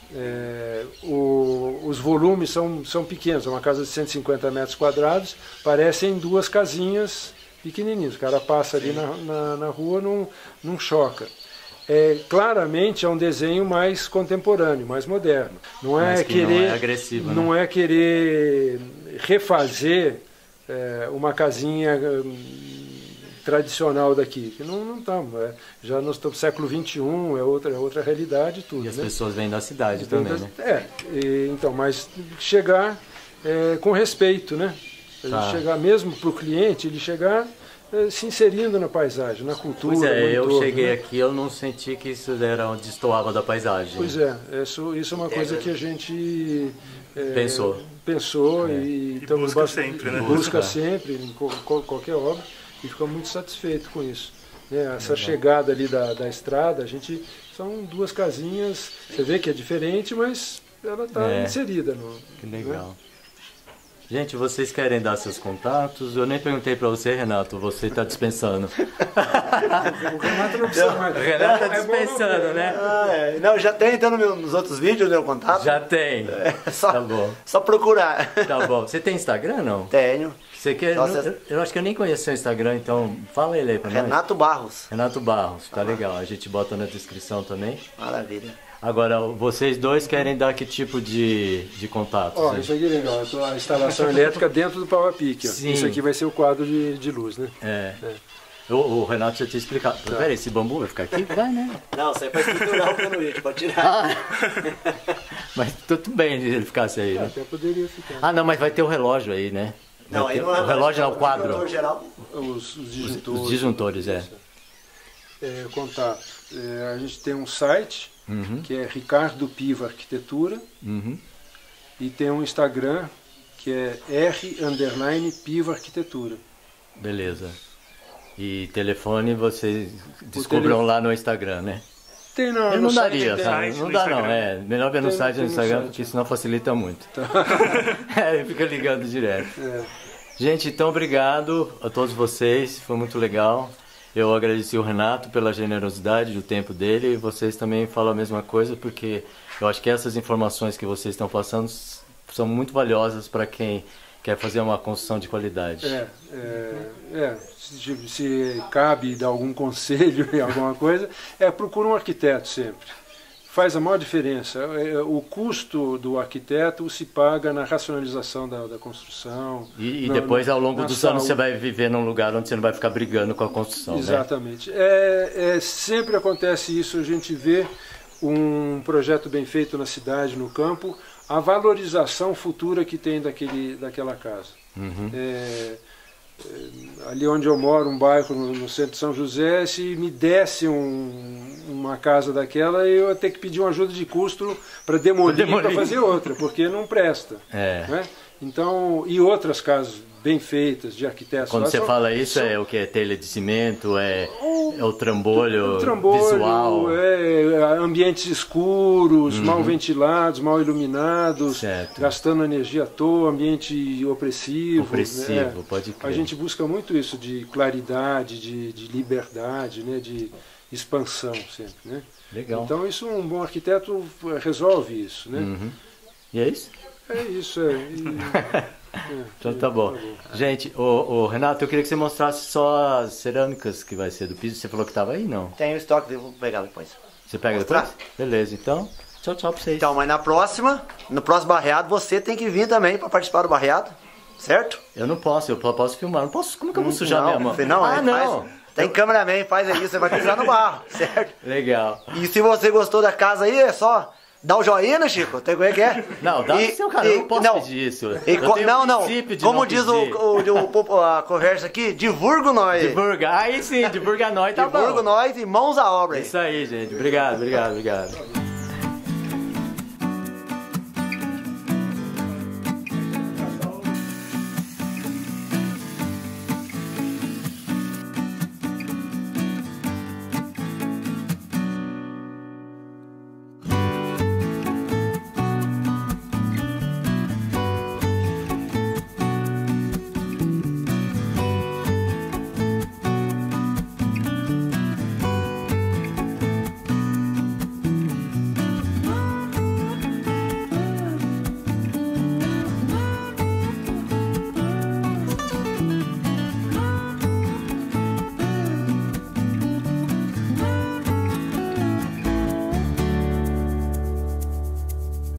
Speaker 3: Os volumes são pequenos, é uma casa de 150 metros quadrados, parecem duas casinhas pequenininhos, o cara passa ali na rua, não choca. Claramente é um desenho mais contemporâneo, mais moderno. Não é querer,
Speaker 1: não é agressivo,
Speaker 3: não
Speaker 1: né?
Speaker 3: é querer refazer uma casinha tradicional daqui, que não estamos. Já nós estamos no século XXI, é outra realidade tudo.
Speaker 1: E as
Speaker 3: né?
Speaker 1: pessoas vêm da cidade também, né?
Speaker 3: Então, mas chegar com respeito, né? Chegar mesmo para o cliente, ele chegar se inserindo na paisagem, na cultura.
Speaker 1: Pois
Speaker 3: eu
Speaker 1: entorno, cheguei aqui, eu não senti que isso destoava da paisagem.
Speaker 3: Pois isso é uma coisa que a gente
Speaker 1: pensou
Speaker 3: e
Speaker 4: então, busca sempre, né?
Speaker 3: Busca sempre, em qualquer obra, e fica muito satisfeito com isso. Essa chegada ali da estrada, são duas casinhas, você vê que é diferente, mas ela está inserida.
Speaker 1: Que legal. Né? Gente, vocês querem dar seus contatos? Eu nem perguntei pra você, Renato, você tá dispensando.
Speaker 3: O Renato não precisa mais.
Speaker 1: O Renato tá dispensando, né?
Speaker 2: Não, já tem então nos outros vídeos, né, o contato?
Speaker 1: Já tem. Tá bom.
Speaker 2: Só procurar.
Speaker 1: Tá bom. Você tem Instagram, não?
Speaker 2: Tenho.
Speaker 1: Você quer? Eu acho que eu nem conheço seu Instagram, então fala ele aí pra nós.
Speaker 2: Renato Barros.
Speaker 1: Renato Barros, tá legal. A gente bota na descrição também.
Speaker 2: Maravilha.
Speaker 1: Agora, vocês dois querem dar que tipo de contato?
Speaker 3: Isso aqui é legal, a instalação elétrica dentro do Powerpick.
Speaker 1: Sim.
Speaker 3: Isso aqui vai ser o quadro de luz, né?
Speaker 1: O Renato já tinha explicado. Peraí, esse bambu vai ficar aqui? Vai, né?
Speaker 2: Não, isso aí é pra estruturar o canoete, pode tirar.
Speaker 1: Mas tudo bem se ele ficasse aí, né?
Speaker 3: Até poderia ficar.
Speaker 1: Não, mas vai ter o relógio aí, né?
Speaker 2: Não, aí não é
Speaker 1: o relógio é o quadro.
Speaker 2: disjuntor geral.
Speaker 3: Os disjuntores.
Speaker 1: Os disjuntores,
Speaker 3: Contato. A gente tem um site, que é Ricardo Piva Arquitetura, e tem um Instagram, que é R_Piva Arquitetura.
Speaker 1: Beleza. E telefone vocês descubram lá no Instagram, né?
Speaker 3: Tem
Speaker 1: Eu não daria, sabe?
Speaker 4: site,
Speaker 1: Não
Speaker 4: no
Speaker 1: dá
Speaker 4: Instagram.
Speaker 1: não, melhor ver no site do Instagram, porque senão facilita muito. Fica ligando direto. Gente, então obrigado a todos vocês, foi muito legal. Eu agradeci o Renato pela generosidade do tempo dele e vocês também falam a mesma coisa, porque eu acho que essas informações que vocês estão passando são muito valiosas para quem quer fazer uma construção de qualidade.
Speaker 3: Se cabe dar algum conselho em alguma coisa, procura um arquiteto sempre. Faz a maior diferença. O custo do arquiteto se paga na racionalização da construção.
Speaker 1: E depois, ao longo dos anos, você vai viver num lugar onde você não vai ficar brigando com a construção.
Speaker 3: Exatamente.
Speaker 1: Né?
Speaker 3: Sempre acontece isso, a gente vê um projeto bem feito na cidade, no campo, a valorização futura que tem daquela casa. Ali onde eu moro, um bairro no centro de São José, se me desse uma casa daquela, eu ia ter que pedir uma ajuda de custo para demolir para fazer outra, porque não presta. Né? Então, e outras casas bem feitas, de arquitetos.
Speaker 1: Quando você fala isso, é o que? É telha de cimento? É o trambolho visual?
Speaker 3: Ambientes escuros, mal ventilados, mal iluminados, gastando energia à toa, ambiente opressivo.
Speaker 1: Pode crer.
Speaker 3: A gente busca muito isso, de claridade, de liberdade, né, de expansão sempre. Né?
Speaker 1: Legal.
Speaker 3: Então isso, um bom arquiteto resolve isso. Né?
Speaker 1: E é isso?
Speaker 3: É isso,
Speaker 1: então tá bom. Gente, o Renato, eu queria que você mostrasse só as cerâmicas que vai ser do piso. Você falou que tava aí, não?
Speaker 2: Tem o estoque, eu vou pegar depois.
Speaker 1: Você pega depois? Beleza, então tchau pra vocês.
Speaker 2: Então, mas no próximo barreado, você tem que vir também para participar do barreado, certo?
Speaker 1: Eu não posso, eu posso filmar. Não posso, como que eu vou sujar minha mão?
Speaker 2: Não. Tem cameraman, faz aí, você vai pisar no barro, certo?
Speaker 1: Legal.
Speaker 2: E se você gostou da casa aí, é só dá o joinha, né, Chico? Tem como é que é?
Speaker 1: Não, dá o seu canal, eu não posso pedir isso.
Speaker 2: Como diz a conversa aqui, divulga nós.
Speaker 1: Divulga, aí sim, divulga nós, tá bom.
Speaker 2: Divulga nós e mãos à obra.
Speaker 1: Isso aí, gente. Obrigado.